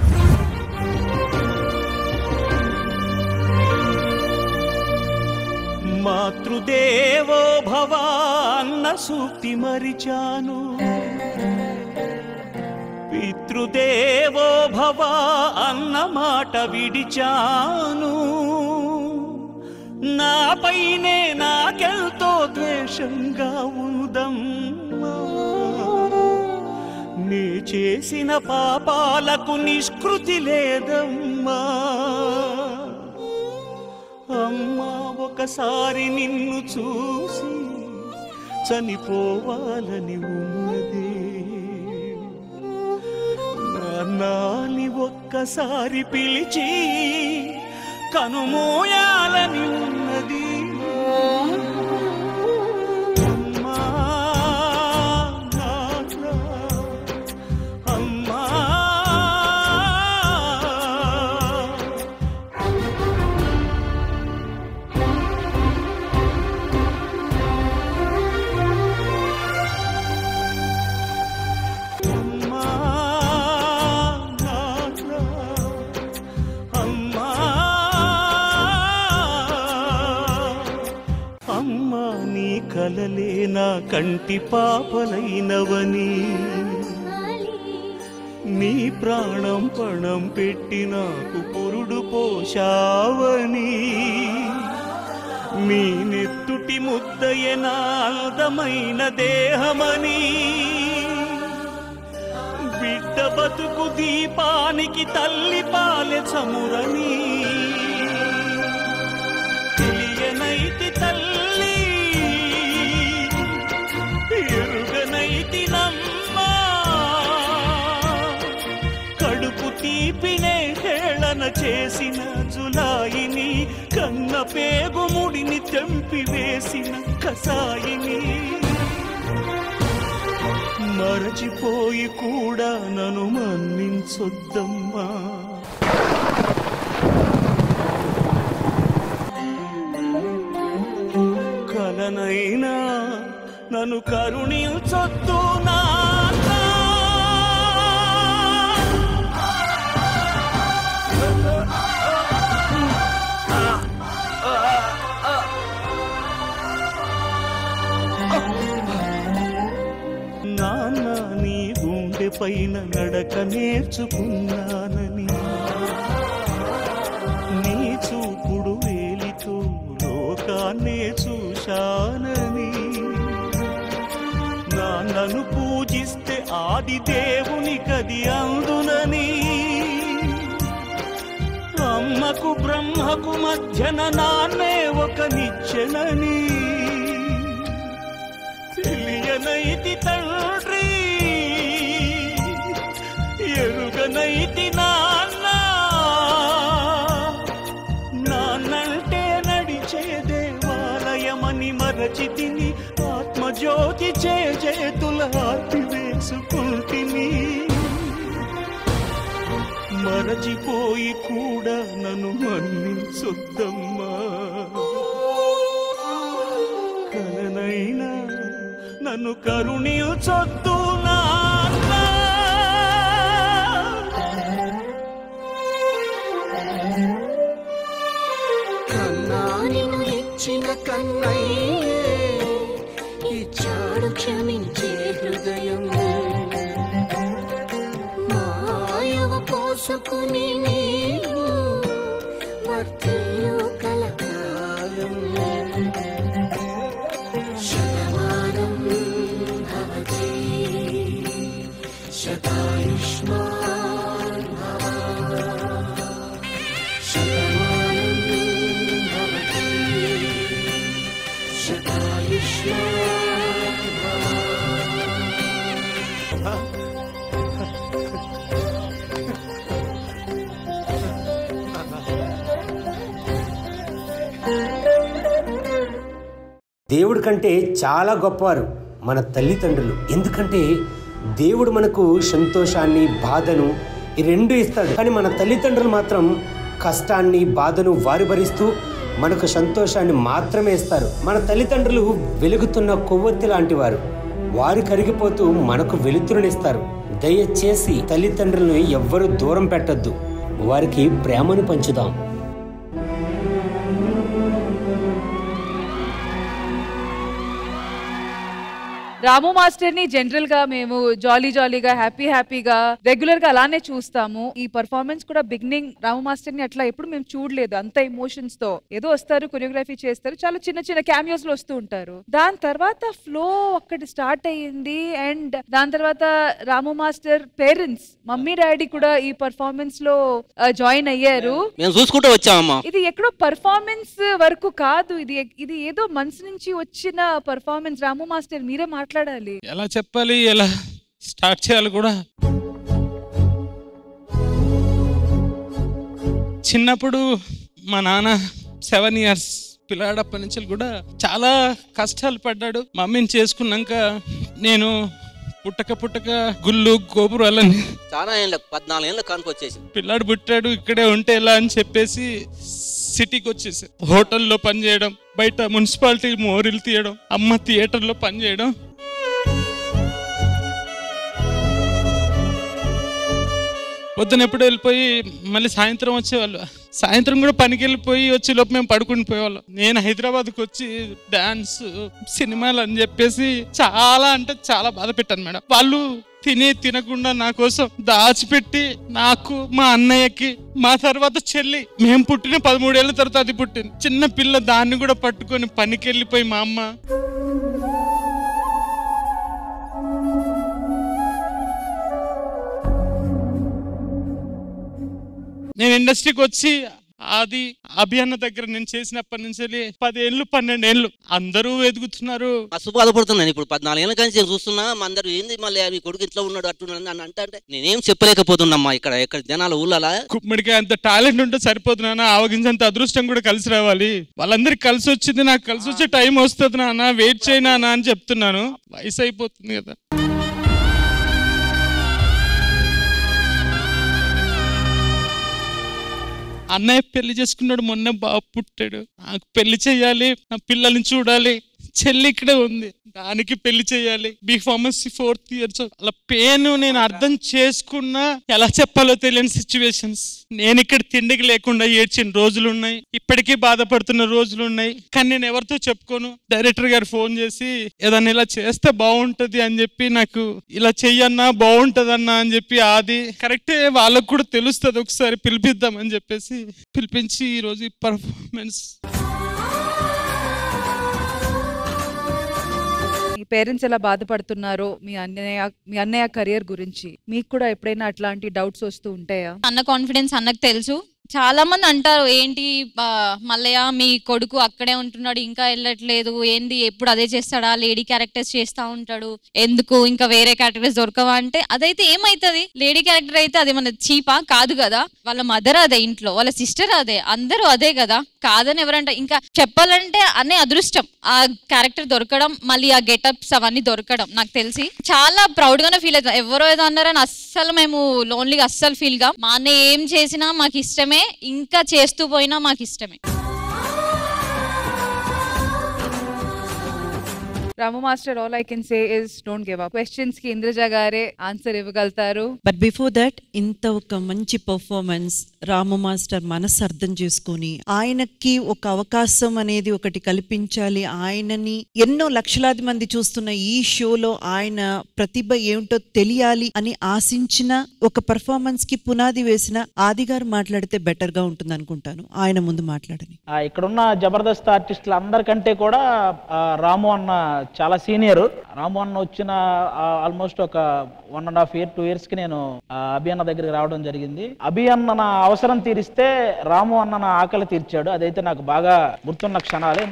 మాతృదేవో భవ అన్న సూక్తి మరిచాను, పితృదేవో భవ అన్న మాట విడిచాను, నాపైనే నాకెంతో ద్వేషంగా ఉందమ్మా, నే చేసిన పాపాలకు నిష్కృతి లేదమ్మా, అమ్మా ఒకసారి నిన్ను చూసి చనిపోవాలని ఉన్నది, నాని ఒక్క ఒక్కసారి పిలిచి కనుమోయాలని ఉన్నది. అమ్మా నాన్న, అమ్మా కలలే నా కంటి పాపలైనవని, నీ ప్రాణం పణం పెట్టి నాకు పురుడు పోషావని, మీ నెత్తుటి ముద్దయ నా అందమైన దేహమని, బిడ్డ బతుకు దీపానికి తల్లి పాలె చమురని, తెలియనైతి తల్లి ఎరుగనైతి నమ్మా, కడుపు తీపినే హేళన చేసిన జులాయిని, కన్న పేగుముడిని తెంపి వేసిన కసాయిని, మరచిపోయి కూడా నన్ను మన్నించొద్దమ్మా. కలనైనా నన్ను కరుణించొద్దు నాన్న. నాన్న నీ గుండె పైన నడక నేర్చుకున్నానని, నీ చూపుడు వేలితో లోకాన్నే చూశానని, నాన్నను పూజిస్తే ఆది దేవుని కది అందునని, అమ్మకు బ్రహ్మకు మధ్యన నాన్నే ఒక నిచ్చెనని, తెలియనైతి తండ్రి ఎరుగనైతి నాన్న, నాన్నంటే నడిచే దేవాలయమని మరచితిని, ఆత్మజ్యోతి చేతుల ఆర్తి వేసుకుంటిని, మరచిపోయి కూడా నన్ను మన్నించొద్దమ్మా. కలనైనా నన్ను కరుణించొద్దు నాన్న. కన్నానిను ఇచ్చిన కన్నయ్యే ఇచ్చాడు క్షమించే హృదయం, మాయవ పోసుకుని నీవు వర్తిల్లు కలకాలం, శతమానం భవతి శతాయుష్మాన్ భవ, శతమానం భవతి శతాయుష్మాన్ భవ. దేవుడి కంటే చాలా గొప్పవారు మన తల్లిదండ్రులు. ఎందుకంటే దేవుడు మనకు సంతోషాన్ని బాధను ఈ రెండు ఇస్తాడు, కానీ మన తల్లిదండ్రులు మాత్రం కష్టాన్ని బాధను వారు భరిస్తూ మనకు సంతోషాన్ని మాత్రమే ఇస్తారు. మన తల్లిదండ్రులు వెలుగుతున్న కొవ్వొత్తి లాంటి వారు, వారు కరిగిపోతూ మనకు వెలుతురునిస్తారు. దయచేసి తల్లిదండ్రులను ఎవ్వరూ దూరం పెట్టొద్దు, వారికి ప్రేమను పంచుదాం. రాము మాస్టర్ ని జనరల్ గా మేము జాలీ జాలీగా హ్యాపీ హ్యాపీగా రెగ్యులర్ గా అలానే చూస్తాము. ఈ పర్ఫార్మెన్స్ కూడా బిగినింగ్ రాము మాస్టర్ ని అట్లా ఎప్పుడు మేము చూడలేదు. అంత ఎమోషన్స్ తో ఏదో వస్తారు, కొరియోగ్రఫీ చేస్తారు, చాలా చిన్న చిన్న క్యామియోస్ లో వస్తూ ఉంటారు. దాని తర్వాత ఫ్లో అక్కడి స్టార్ట్ అయ్యింది. అండ్ దాని తర్వాత Ramu master parents mummy daddy కూడా ఈ పర్ఫార్మెన్స్ లో జాయిన్ అయ్యారు. మేము చూసుకుంటూ వచ్చామమ్మా. ఇది ఎక్కడో పర్ఫార్మెన్స్ వరకు కాదు, ఇది ఇది ఏదో మనసు నుంచి వచ్చిన పర్ఫార్మెన్స్. రాము మాస్టర్ మీరే మాట్లాడాలి. ఎలా చెప్పాలి, ఎలా స్టార్ట్ చేయాలి కూడా. చిన్నప్పుడు మా నాన్న సెవెన్ ఇయర్స్ పిల్లాడప్పటి నుంచి కూడా చాలా కష్టాలు పడ్డాడు. మమ్మీని చేసుకున్నాక నేను పుట్టక పుట్టక గుళ్ళు గోపురాలని చాలా ఏళ్ళ పద్నాలుగు ఏళ్ళ కానుక వచ్చేసి పిల్లాడు పుట్టాడు ఇక్కడే ఉంటే ఎలా అని చెప్పేసి సిటీకి వచ్చేసి హోటల్లో పనిచేయడం, బయట మున్సిపాలిటీ మోరీలు తీయడం, అమ్మ థియేటర్లో పనిచేయడం. పొద్దున ఎప్పుడు వెళ్ళిపోయి మళ్ళీ సాయంత్రం వచ్చేవాళ్ళు. సాయంత్రం కూడా పనికి వెళ్ళిపోయి వచ్చే లోపు మేము పడుకుని పోయేవాళ్ళం. నేను హైదరాబాద్కి వచ్చి డాన్స్ సినిమాలు అని చెప్పేసి చాలా అంటే చాలా బాధ పెట్టాను మేడం. వాళ్ళు తిని తినకుండా నా కోసం దాచిపెట్టి నాకు మా అన్నయ్యకి మా తర్వాత చెల్లి మేము పుట్టిన పదమూడేళ్ల తర్వాత అది పుట్టింది చిన్న పిల్ల, దాన్ని కూడా పట్టుకొని పనికి వెళ్ళిపోయి మా అమ్మ నేను ఇండస్ట్రీకి వచ్చి అది అభియన్న దగ్గర నేను చేసినప్పటి నుంచి పదేళ్ళు పన్నెండేళ్ళు అందరూ ఎదుగుతున్నారు. మస్తు బాధపడుతున్నాను. ఇప్పుడు పద్నాలుగేళ్ళ కానీ నేను చూస్తున్నా అందరూ ఏంది మళ్ళీ మీ కొడుకు ఇట్లా ఉన్నాడు అట్టున్నాడు అని అంటే అంటే నేనేం చెప్పలేకపోతున్నామ్మా. ఇక్కడ ఇక్కడ జనాల ఊళ్ళలా కుమ్మడికి అంత టాలెంట్ ఉంటే సరిపోతున్నా, ఆవగించంత అదృష్టం కూడా కలిసి రావాలి. వాళ్ళందరికి కలిసి వచ్చింది, నాకు కలిసి వచ్చే టైం వస్తుంది నాన్న, వెయిట్ చేయనా అని చెప్తున్నాను. వయసు అయిపోతుంది కదా. అన్నయ్య పెళ్లి చేసుకున్నాడు, మొన్న బాబు పుట్టాడు. నాకు పెళ్లి చెయ్యాలి, నా పిల్లల్ని చూడాలి. చెల్లి ఇక్కడే ఉంది, దానికి పెళ్లి చేయాలి. B pharmacy fourth years. అలా పెయిన్ నేను అర్థం చేసుకున్నా ఎలా చెప్పాలో తెలియని సిచ్యువేషన్స్. నేను ఇక్కడ తిండికి లేకుండా ఏడ్చిన రోజులు ఉన్నాయి, ఇప్పటికీ బాధపడుతున్న రోజులు ఉన్నాయి. కానీ నేను ఎవరితో చెప్పుకోను. డైరెక్టర్ గారు ఫోన్ చేసి ఏదన్నా ఇలా చేస్తే బాగుంటది అని చెప్పి, నాకు ఇలా చెయ్యన్నా బాగుంటదన్నా అని చెప్పి, అది కరెక్టే వాళ్ళకు కూడా తెలుస్తుంది, ఒకసారి పిలిపిద్దాం అని చెప్పేసి పిలిపించి ఈరోజు ఈ పర్ఫార్మెన్స్. మీ పేరెంట్స్ ఎలా బాధపడుతున్నారో, మీ అన్నయ్య మీ అన్నయ్య కెరియర్ గురించి మీకు కూడా ఎప్పుడైనా అట్లాంటి డౌట్స్ వస్తూ ఉంటాయా? అన్న కాన్ఫిడెన్స్ అన్నకు తెలుసు. చాలా మంది అంటారు, ఏంటి మల్లయ్య మీ కొడుకు అక్కడే ఉంటున్నాడు ఇంకా వెళ్ళట్లేదు, ఏంది ఎప్పుడు అదే చేస్తాడా, లేడీ క్యారెక్టర్స్ చేస్తా ఉంటాడు, ఎందుకు ఇంకా వేరే క్యారెక్టర్స్ దొరకవా అంటే, అదైతే ఏమైతుంది? లేడీ క్యారెక్టర్ అయితే అది మన చీపా కాదు కదా. వాళ్ళ మదర్ అదే, ఇంట్లో వాళ్ళ సిస్టర్ అదే, అందరూ అదే కదా. కాదని ఎవరంట. ఇంకా చెప్పాలంటే అనే అదృష్టం ఆ క్యారెక్టర్ దొరకడం, మళ్ళీ ఆ గెటప్స్ అవన్నీ దొరకడం. నాకు తెలిసి చాలా ప్రౌడ్ గానే ఫీల్ అవుతాం. ఎవరో ఏదో అన్నారని అస్సలు మేము లోన్లీగా అస్సలు ఫీల్ గా, మా అన్న ఏం చేసినా మాకు ఇష్టమే, ఇంకా చేస్తూ పోయినా మాకు ఇష్టమే. Ramu master, all I can say is don't give up. Questions కి ఇంద్రజ గారే ఆన్సర్ ఇవ్వగలుగుతారు. బట్ బిఫోర్ దట్, ఇంత ఒక మంచి పర్ఫార్మెన్స్ రాము మాస్టర్ మనసు అర్థం చేసుకొని ఆయనకి ఒక అవకాశం అనేది ఒకటి కల్పించాలి, ఆయనని ఎన్నో లక్షలాది మంది చూస్తున్న ఈ షోలో ఆయన ప్రతిభ ఏమిటో తెలియాలి అని ఆశించిన ఒక పర్ఫార్మెన్స్ కి పునాది వేసిన ఆది గారు మాట్లాడితే బెటర్ గా ఉంటుంది అనుకుంటాను. ఆయన ముందు మాట్లాడని. ఇక్కడున్న జబర్దస్త్ ఆర్టిస్టులు అందరికంటే కూడా రాము అన్న చాలా సీనియర్. రాము అన్న వచ్చిన ఆల్మోస్ట్ ఒక one and half year two years కి నేను అభి అన్న దగ్గరికి రావడం జరిగింది. అభి అన్న నా అవసరం తీరిస్తే రాము అన్న నా ఆకలి తీర్చాడు. అదైతే నాకు బాగా గుర్తున్న క్షణాలే.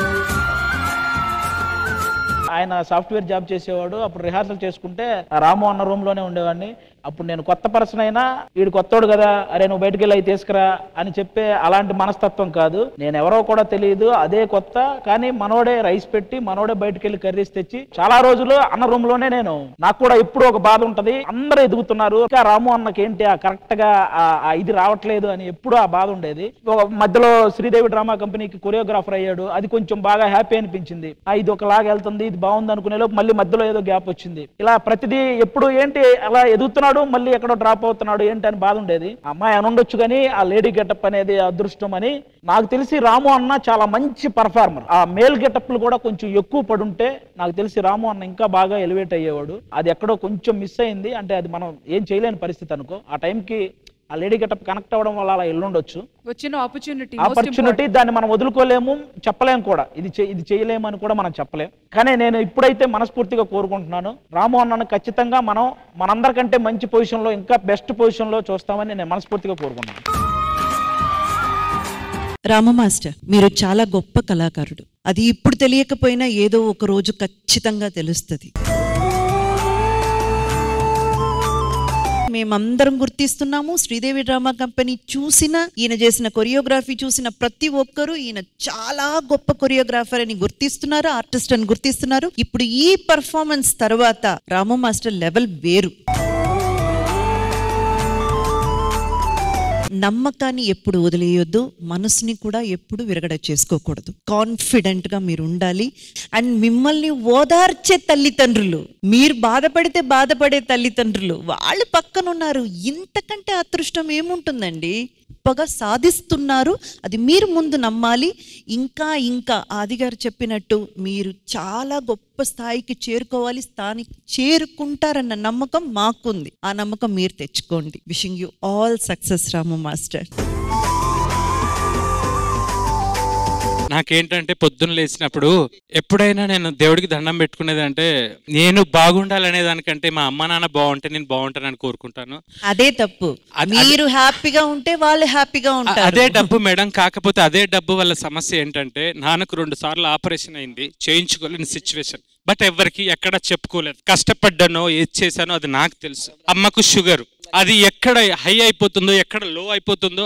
ఆయన సాఫ్ట్వేర్ జాబ్ చేసేవాడు. అప్పుడు రిహార్సల్ చేసుకుంటే రాము అన్న రూమ్ లోనే ఉండేవాడిని. అప్పుడు నేను కొత్త పర్సన్ అయినా, వీడు కొత్తోడు కదా, అరే నువ్వు బయటకు వెళ్ళి తీసుకురా అని చెప్పే అలాంటి మనస్తత్వం కాదు. నేను ఎవరో కూడా తెలియదు, అదే కొత్త. కానీ మనోడే రైస్ పెట్టి, మనోడే బయటకు వెళ్ళి కర్రీస్ తెచ్చి, చాలా రోజులు అన్న రూమ్ లోనే నేను. నాకు కూడా ఎప్పుడు ఒక బాధ ఉంటది, అందరూ ఎదుగుతున్నారు, ఇంకా రాము అన్నకి ఏంటి ఆ కరెక్ట్ గా ఇది రావట్లేదు అని ఎప్పుడు ఆ బాధ ఉండేది. మధ్యలో శ్రీదేవి డ్రామా కంపెనీకి కొరియోగ్రాఫర్ అయ్యాడు. అది కొంచెం బాగా హ్యాపీ అనిపించింది. ఇది ఒకలాగా వెళ్తుంది, ఇది బాగుంది అనుకునే లోపు మళ్ళీ మధ్యలో ఏదో గ్యాప్ వచ్చింది. ఇలా ప్రతిదీ ఎప్పుడు ఏంటి అలా ఎదుగుతున్నాడు, మళ్ళీ ఎక్కడో డ్రాప్ అవుతున్నాడు ఏంటి అని బాధ ఉండేది. అమ్మాయి అని ఉండొచ్చు కానీ ఆ లేడీ గెటప్ అనేది అదృష్టం అని నాకు తెలిసి. రాము అన్న చాలా మంచి పర్ఫార్మర్. ఆ మేల్ గెటప్లు కూడా కొంచెం ఎక్కువ పడుంటే నాకు తెలిసి రాము అన్న ఇంకా బాగా ఎలివేట్ అయ్యేవాడు. అది ఎక్కడో కొంచెం మిస్ అయింది. అంటే అది మనం ఏం చేయలేని పరిస్థితి అనుకో. ఆ టైంకి ఆ లేడీ గెటప్ కనెక్ట్ అవ్వడం వల్ల అలా ఎల్లుండొచ్చు. వచ్చిన ఆపర్చునిటీ ఆపర్చునిటీ దాన్ని మనం వదులుకోలేము, చెప్పలేము కూడా. ఇది ఇది చేయలేము అని కూడా మనం చెప్పలేము. కానీ నేను ఇప్పుడైతే మనస్ఫూర్తిగా కోరుకుంటున్నాను, రాము అన్నను ఖచ్చితంగా మనం మనందరికంటే మంచి పొజిషన్లో, ఇంకా బెస్ట్ పొజిషన్లో చూస్తామని నేను మనస్ఫూర్తిగా కోరుకుంటున్నాను. రాము మాస్టర్, మీరు చాలా గొప్ప కళాకారుడు. అది ఇప్పుడు తెలియకపోయినా ఏదో ఒక రోజు ఖచ్చితంగా తెలుస్తుంది. మేమందరం గుర్తిస్తున్నాము. శ్రీదేవి డ్రామా కంపెనీ చూసిన, ఈయన చేసిన కొరియోగ్రఫీ చూసిన ప్రతి ఒక్కరూ ఈయన చాలా గొప్ప కొరియోగ్రాఫర్ అని గుర్తిస్తున్నారు, ఆర్టిస్ట్ అని గుర్తిస్తున్నారు. ఇప్పుడు ఈ పర్ఫార్మెన్స్ తర్వాత రాము మాస్టర్ లెవెల్ వేరు. నమ్మకాన్ని ఎప్పుడు వదిలేయొద్దు, మనసుని కూడా ఎప్పుడు విరగడ చేసుకోకూడదు. కాన్ఫిడెంట్ గా మీరు ఉండాలి. అండ్ మిమ్మల్ని ఓదార్చే తల్లిదండ్రులు, మీరు బాధపడితే బాధపడే తల్లిదండ్రులు వాళ్ళు పక్కన ఉన్నారు. ఇంతకంటే అదృష్టం ఏముంటుందండి? గొప్పగా సాధిస్తున్నారు, అది మీరు ముందు నమ్మాలి. ఇంకా ఇంకా ఆదిగారు చెప్పినట్టు మీరు చాలా గొప్ప స్థాయికి చేరుకోవాలి, స్థానికి చేరుకుంటారన్న నమ్మకం మాకుంది. ఆ నమ్మకం మీరు తెచ్చుకోండి. Wishing you all success Ramu master. నాకేంటంటే పొద్దున్న లేచినప్పుడు ఎప్పుడైనా నేను దేవుడికి దండం పెట్టుకునేది అంటే నేను బాగుండాలనే దానికంటే మా అమ్మ నాన్న బాగుంటే నేను బాగుంటానని కోరుకుంటాను. అదే తప్పు. మీరు హ్యాపీగా ఉంటే వాళ్ళు హ్యాపీగా ఉంటారు. అదే డబ్బు మేడం. కాకపోతే అదే డబ్బు వల్ల సమస్య ఏంటంటే నాన్నకు రెండు సార్లు ఆపరేషన్ అయింది, చేయించుకోలేని సిచ్యువేషన్. బట్ ఎవరికి ఎక్కడ చెప్పుకోలేదు. కష్టపడ్డానో ఏది చేశానో అది నాకు తెలుసు. అమ్మకు షుగర్, అది ఎక్కడ హై అయిపోతుందో ఎక్కడ లో అయిపోతుందో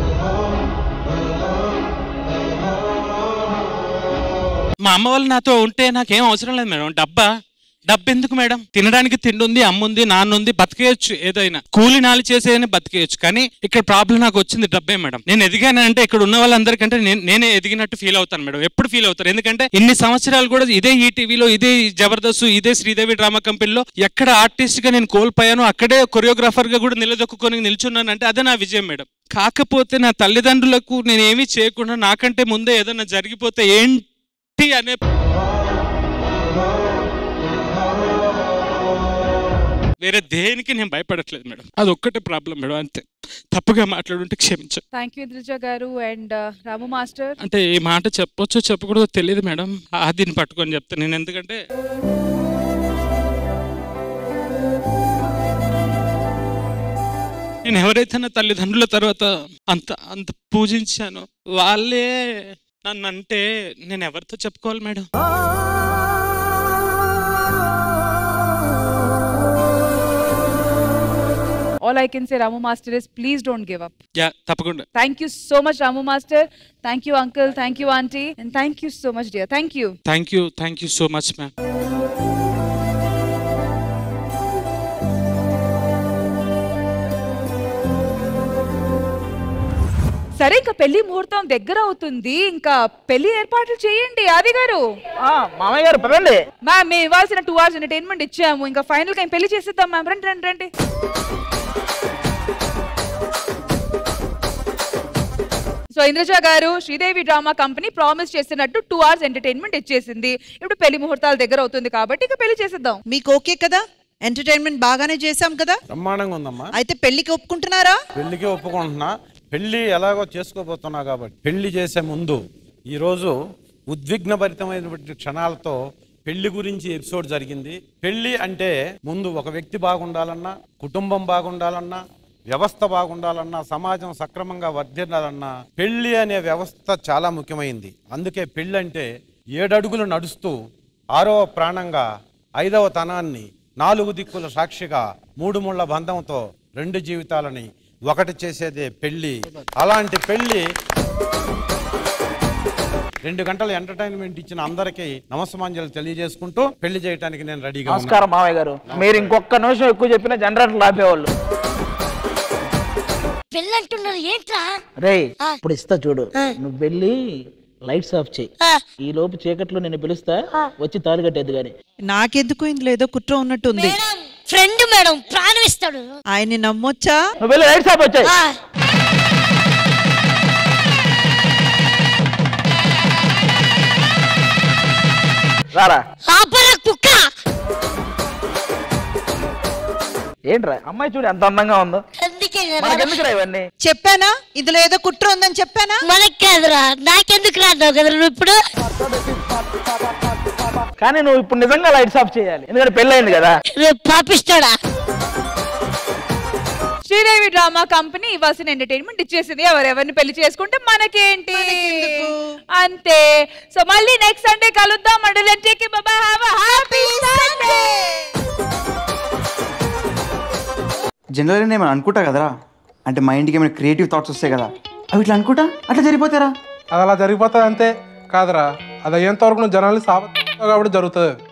మా అమ్మ వాళ్ళు నాతో ఉంటే నాకేం అవసరం లేదు మేడం. డబ్బా డబ్బు ఎందుకు మేడం? తినడానికి తిండి ఉంది, అమ్మ ఉంది, నాన్న ఉంది, బతికేయచ్చు. ఏదైనా కూలి నాలి చేసేదని బతికేయచ్చు. కానీ ఇక్కడ ప్రాబ్లం నాకు వచ్చింది డబ్బే మేడం. నేను ఎదిగానంటే ఇక్కడ ఉన్న వాళ్ళందరికంటే నేనే ఎదిగినట్టు ఫీల్ అవుతాను మేడం. ఎప్పుడు ఫీల్ అవుతాను? ఎందుకంటే ఇన్ని సంవత్సరాలు కూడా ఇదే ఈటీవీలో, ఇదే జబర్దస్త్, ఇదే శ్రీదేవి డ్రామా కంపెనీలో ఎక్కడ ఆర్టిస్ట్ గా నేను కోల్పోయాను, అక్కడే కొరియోగ్రాఫర్ గా కూడా నిలదొక్కుని నిల్చున్నాను అంటే అదే నా విజయం మేడం. కాకపోతే నా తల్లిదండ్రులకు నేను ఏమీ చేయకుండా నాకంటే ముందే ఏదైనా జరిగిపోతే ఏంటి అనే వేరే దేనికి నేను భయపడట్లేదు మేడం. అది ఒక్కటే ప్రాబ్లం మేడం, అంతే. తప్పుగా మాట్లాడుంటే క్షమించండి. థ్యాంక్ యూ ఇంద్రజ గారు. అండ్ రాము మాస్టర్, అంటే ఈ మాట చెప్పొచ్చో చెప్పకూడదో తెలియదు మేడం. ఆదిని పట్టుకొని చెప్తాను నేను. ఎందుకంటే నేను ఎవరైతే నా తల్లిదండ్రుల తర్వాత అంత అంత పూజించానో వాళ్ళే నన్ను అంటే నేను ఎవరితో చెప్పుకోవాలి madam? all I can say, Ramu Master, is please don't give up. Yeah, tapakunda. Thank you so much, Ramu Master. Thank you, uncle. Thank you, auntie. And thank you so much, dear. Thank you. Thank you. Thank you so much, ma'am. సరే, ఇంకా పెళ్లి ముహూర్తం దగ్గర అవుతుంది. ఇంకా పెళ్లి ఏర్పాట్లు చేయండి ఆది గారు. మామయ్య గారు పదండి. మ్యామ్, మేము ఇవ్వాల్సిన టూ అవర్స్ ఎంటర్టైన్మెంట్ ఇచ్చాము. ఇంకా ఫైనల్ గా పెళ్లి చేసేద్దాం మ్యామ్. రండి రండి రండి. So Indraja garu, Sridevi drama company promise చేసినట్టు టూ అవర్స్ ఎంటర్టైన్మెంట్ ఇచ్చేసింది. ఇప్పుడు పెళ్లి ముహూర్తాల దగ్గర అవుతుంది కాబట్టి ఇక పెళ్లి చేసేద్దాం. మీకు ఓకే కదా? ఎంటర్టైన్మెంట్ బాగానే చేసాం కదా? బ్రహ్మాండంగా ఉందమ్మా. అయితే పెళ్లికి ఒప్పుకుంటున్నారా? పెళ్లికి ఒప్పుకుంటున్నా. పెళ్లి ఎలాగో చేసుకోబోతున్నా కాబట్టి పెళ్లి చేసే ముందు ఈరోజు ఉద్విగ్నభరితమైనటువంటి క్షణాలతో పెళ్లి గురించి ఎపిసోడ్ జరిగింది. పెళ్లి అంటే ముందు ఒక వ్యక్తి బాగుండాలన్నా, కుటుంబం బాగుండాలన్నా, వ్యవస్థ బాగుండాలన్నా, సమాజం సక్రమంగా వర్ధిల్లాలన్నా పెళ్లి అనే వ్యవస్థ చాలా ముఖ్యమైంది. అందుకే పెళ్లి అంటే ఏడడుగులు నడుస్తూ ఆరవ ప్రాణంగా, ఐదవ తనాన్ని, నాలుగు దిక్కుల సాక్షిగా, మూడు ముళ్ళ బంధంతో రెండు జీవితాలని ఒకటి చేసేదే పెళ్లి. అలాంటి పెళ్లి రెండు గంటల ఎంటర్టైన్మెంట్ ఇచ్చిన అందరికీ నమస్సమాంజలు తెలియజేసుకుంటూ పెళ్లి చేయడానికి నేను రెడీగా. నమస్కారం మావయ్య గారు. మీరు ఇంకొక నిమిషం ఎక్కువ చెప్పిన జనరేటర్ ఆపేవాళ్ళు. పెళ్ళంటున్నారు ఏంట్రా? రే, ఇప్పుడు ఇస్తా చూడు. నువ్వు వెళ్ళి లైట్స్ ఆఫ్ చేయి. ఈ లోపు చీకట్లో నేను పిలుస్తా, వచ్చి తాళి కట్టేది. గాని నాకెందుకు ఇందులో ఏదో కుట్ర ఉన్నట్టుంది. ఫ్రెండ్ మేడం, ప్రాణం ఇస్తాడు. ఆయన్ని నమ్మొచ్చా? నువ్వు వెళ్ళి లైట్స్ ఆఫ్ వచ్చాయి. రారా కుక్క. ఏంట్రా అమ్మాయి చూడు ఎంత అందంగా ఉందో. మనకెందుకురా ఇవన్నీ? చెప్పానా ఇందులో ఏదో కుట్ర ఉందని చెప్పానా? మనకి కాదురా, నాకెందుకు రాదు కదా నువ్వు ఇప్పుడు. కానీ నువ్వు ఇప్పుడు నిజంగా లైట్స్ ఆఫ్ చేయాలి, ఎందుకంటే పెళ్ళి అయింది కదా. పాపిస్తాడా? శ్రీదేవి డ్రామా కంపెనీ ఇవ్వాల్సిన ఎంటర్టైన్మెంట్ ఇచ్చేసింది. ఎవరెవరిని పెళ్లి చేసుకుంటే మనకేంటి, అంతే. సో మళ్ళీ నెక్స్ట్ సండే కలుద్దాం. జనరల్గా నేను ఏమైనా అనుకుంటా కదరా, అంటే మైండ్కి ఏమైనా క్రియేటివ్ థాట్స్ వస్తాయి కదా, అవి ఇట్లా అనుకుంటా అట్లా జరిగిపోతారా? అది అలా జరిగిపోతుంది అంతే కాదురా, అది అయ్యేంత వరకు నువ్వు జనాలు సాబ కాబట్టి జరుగుతుంది.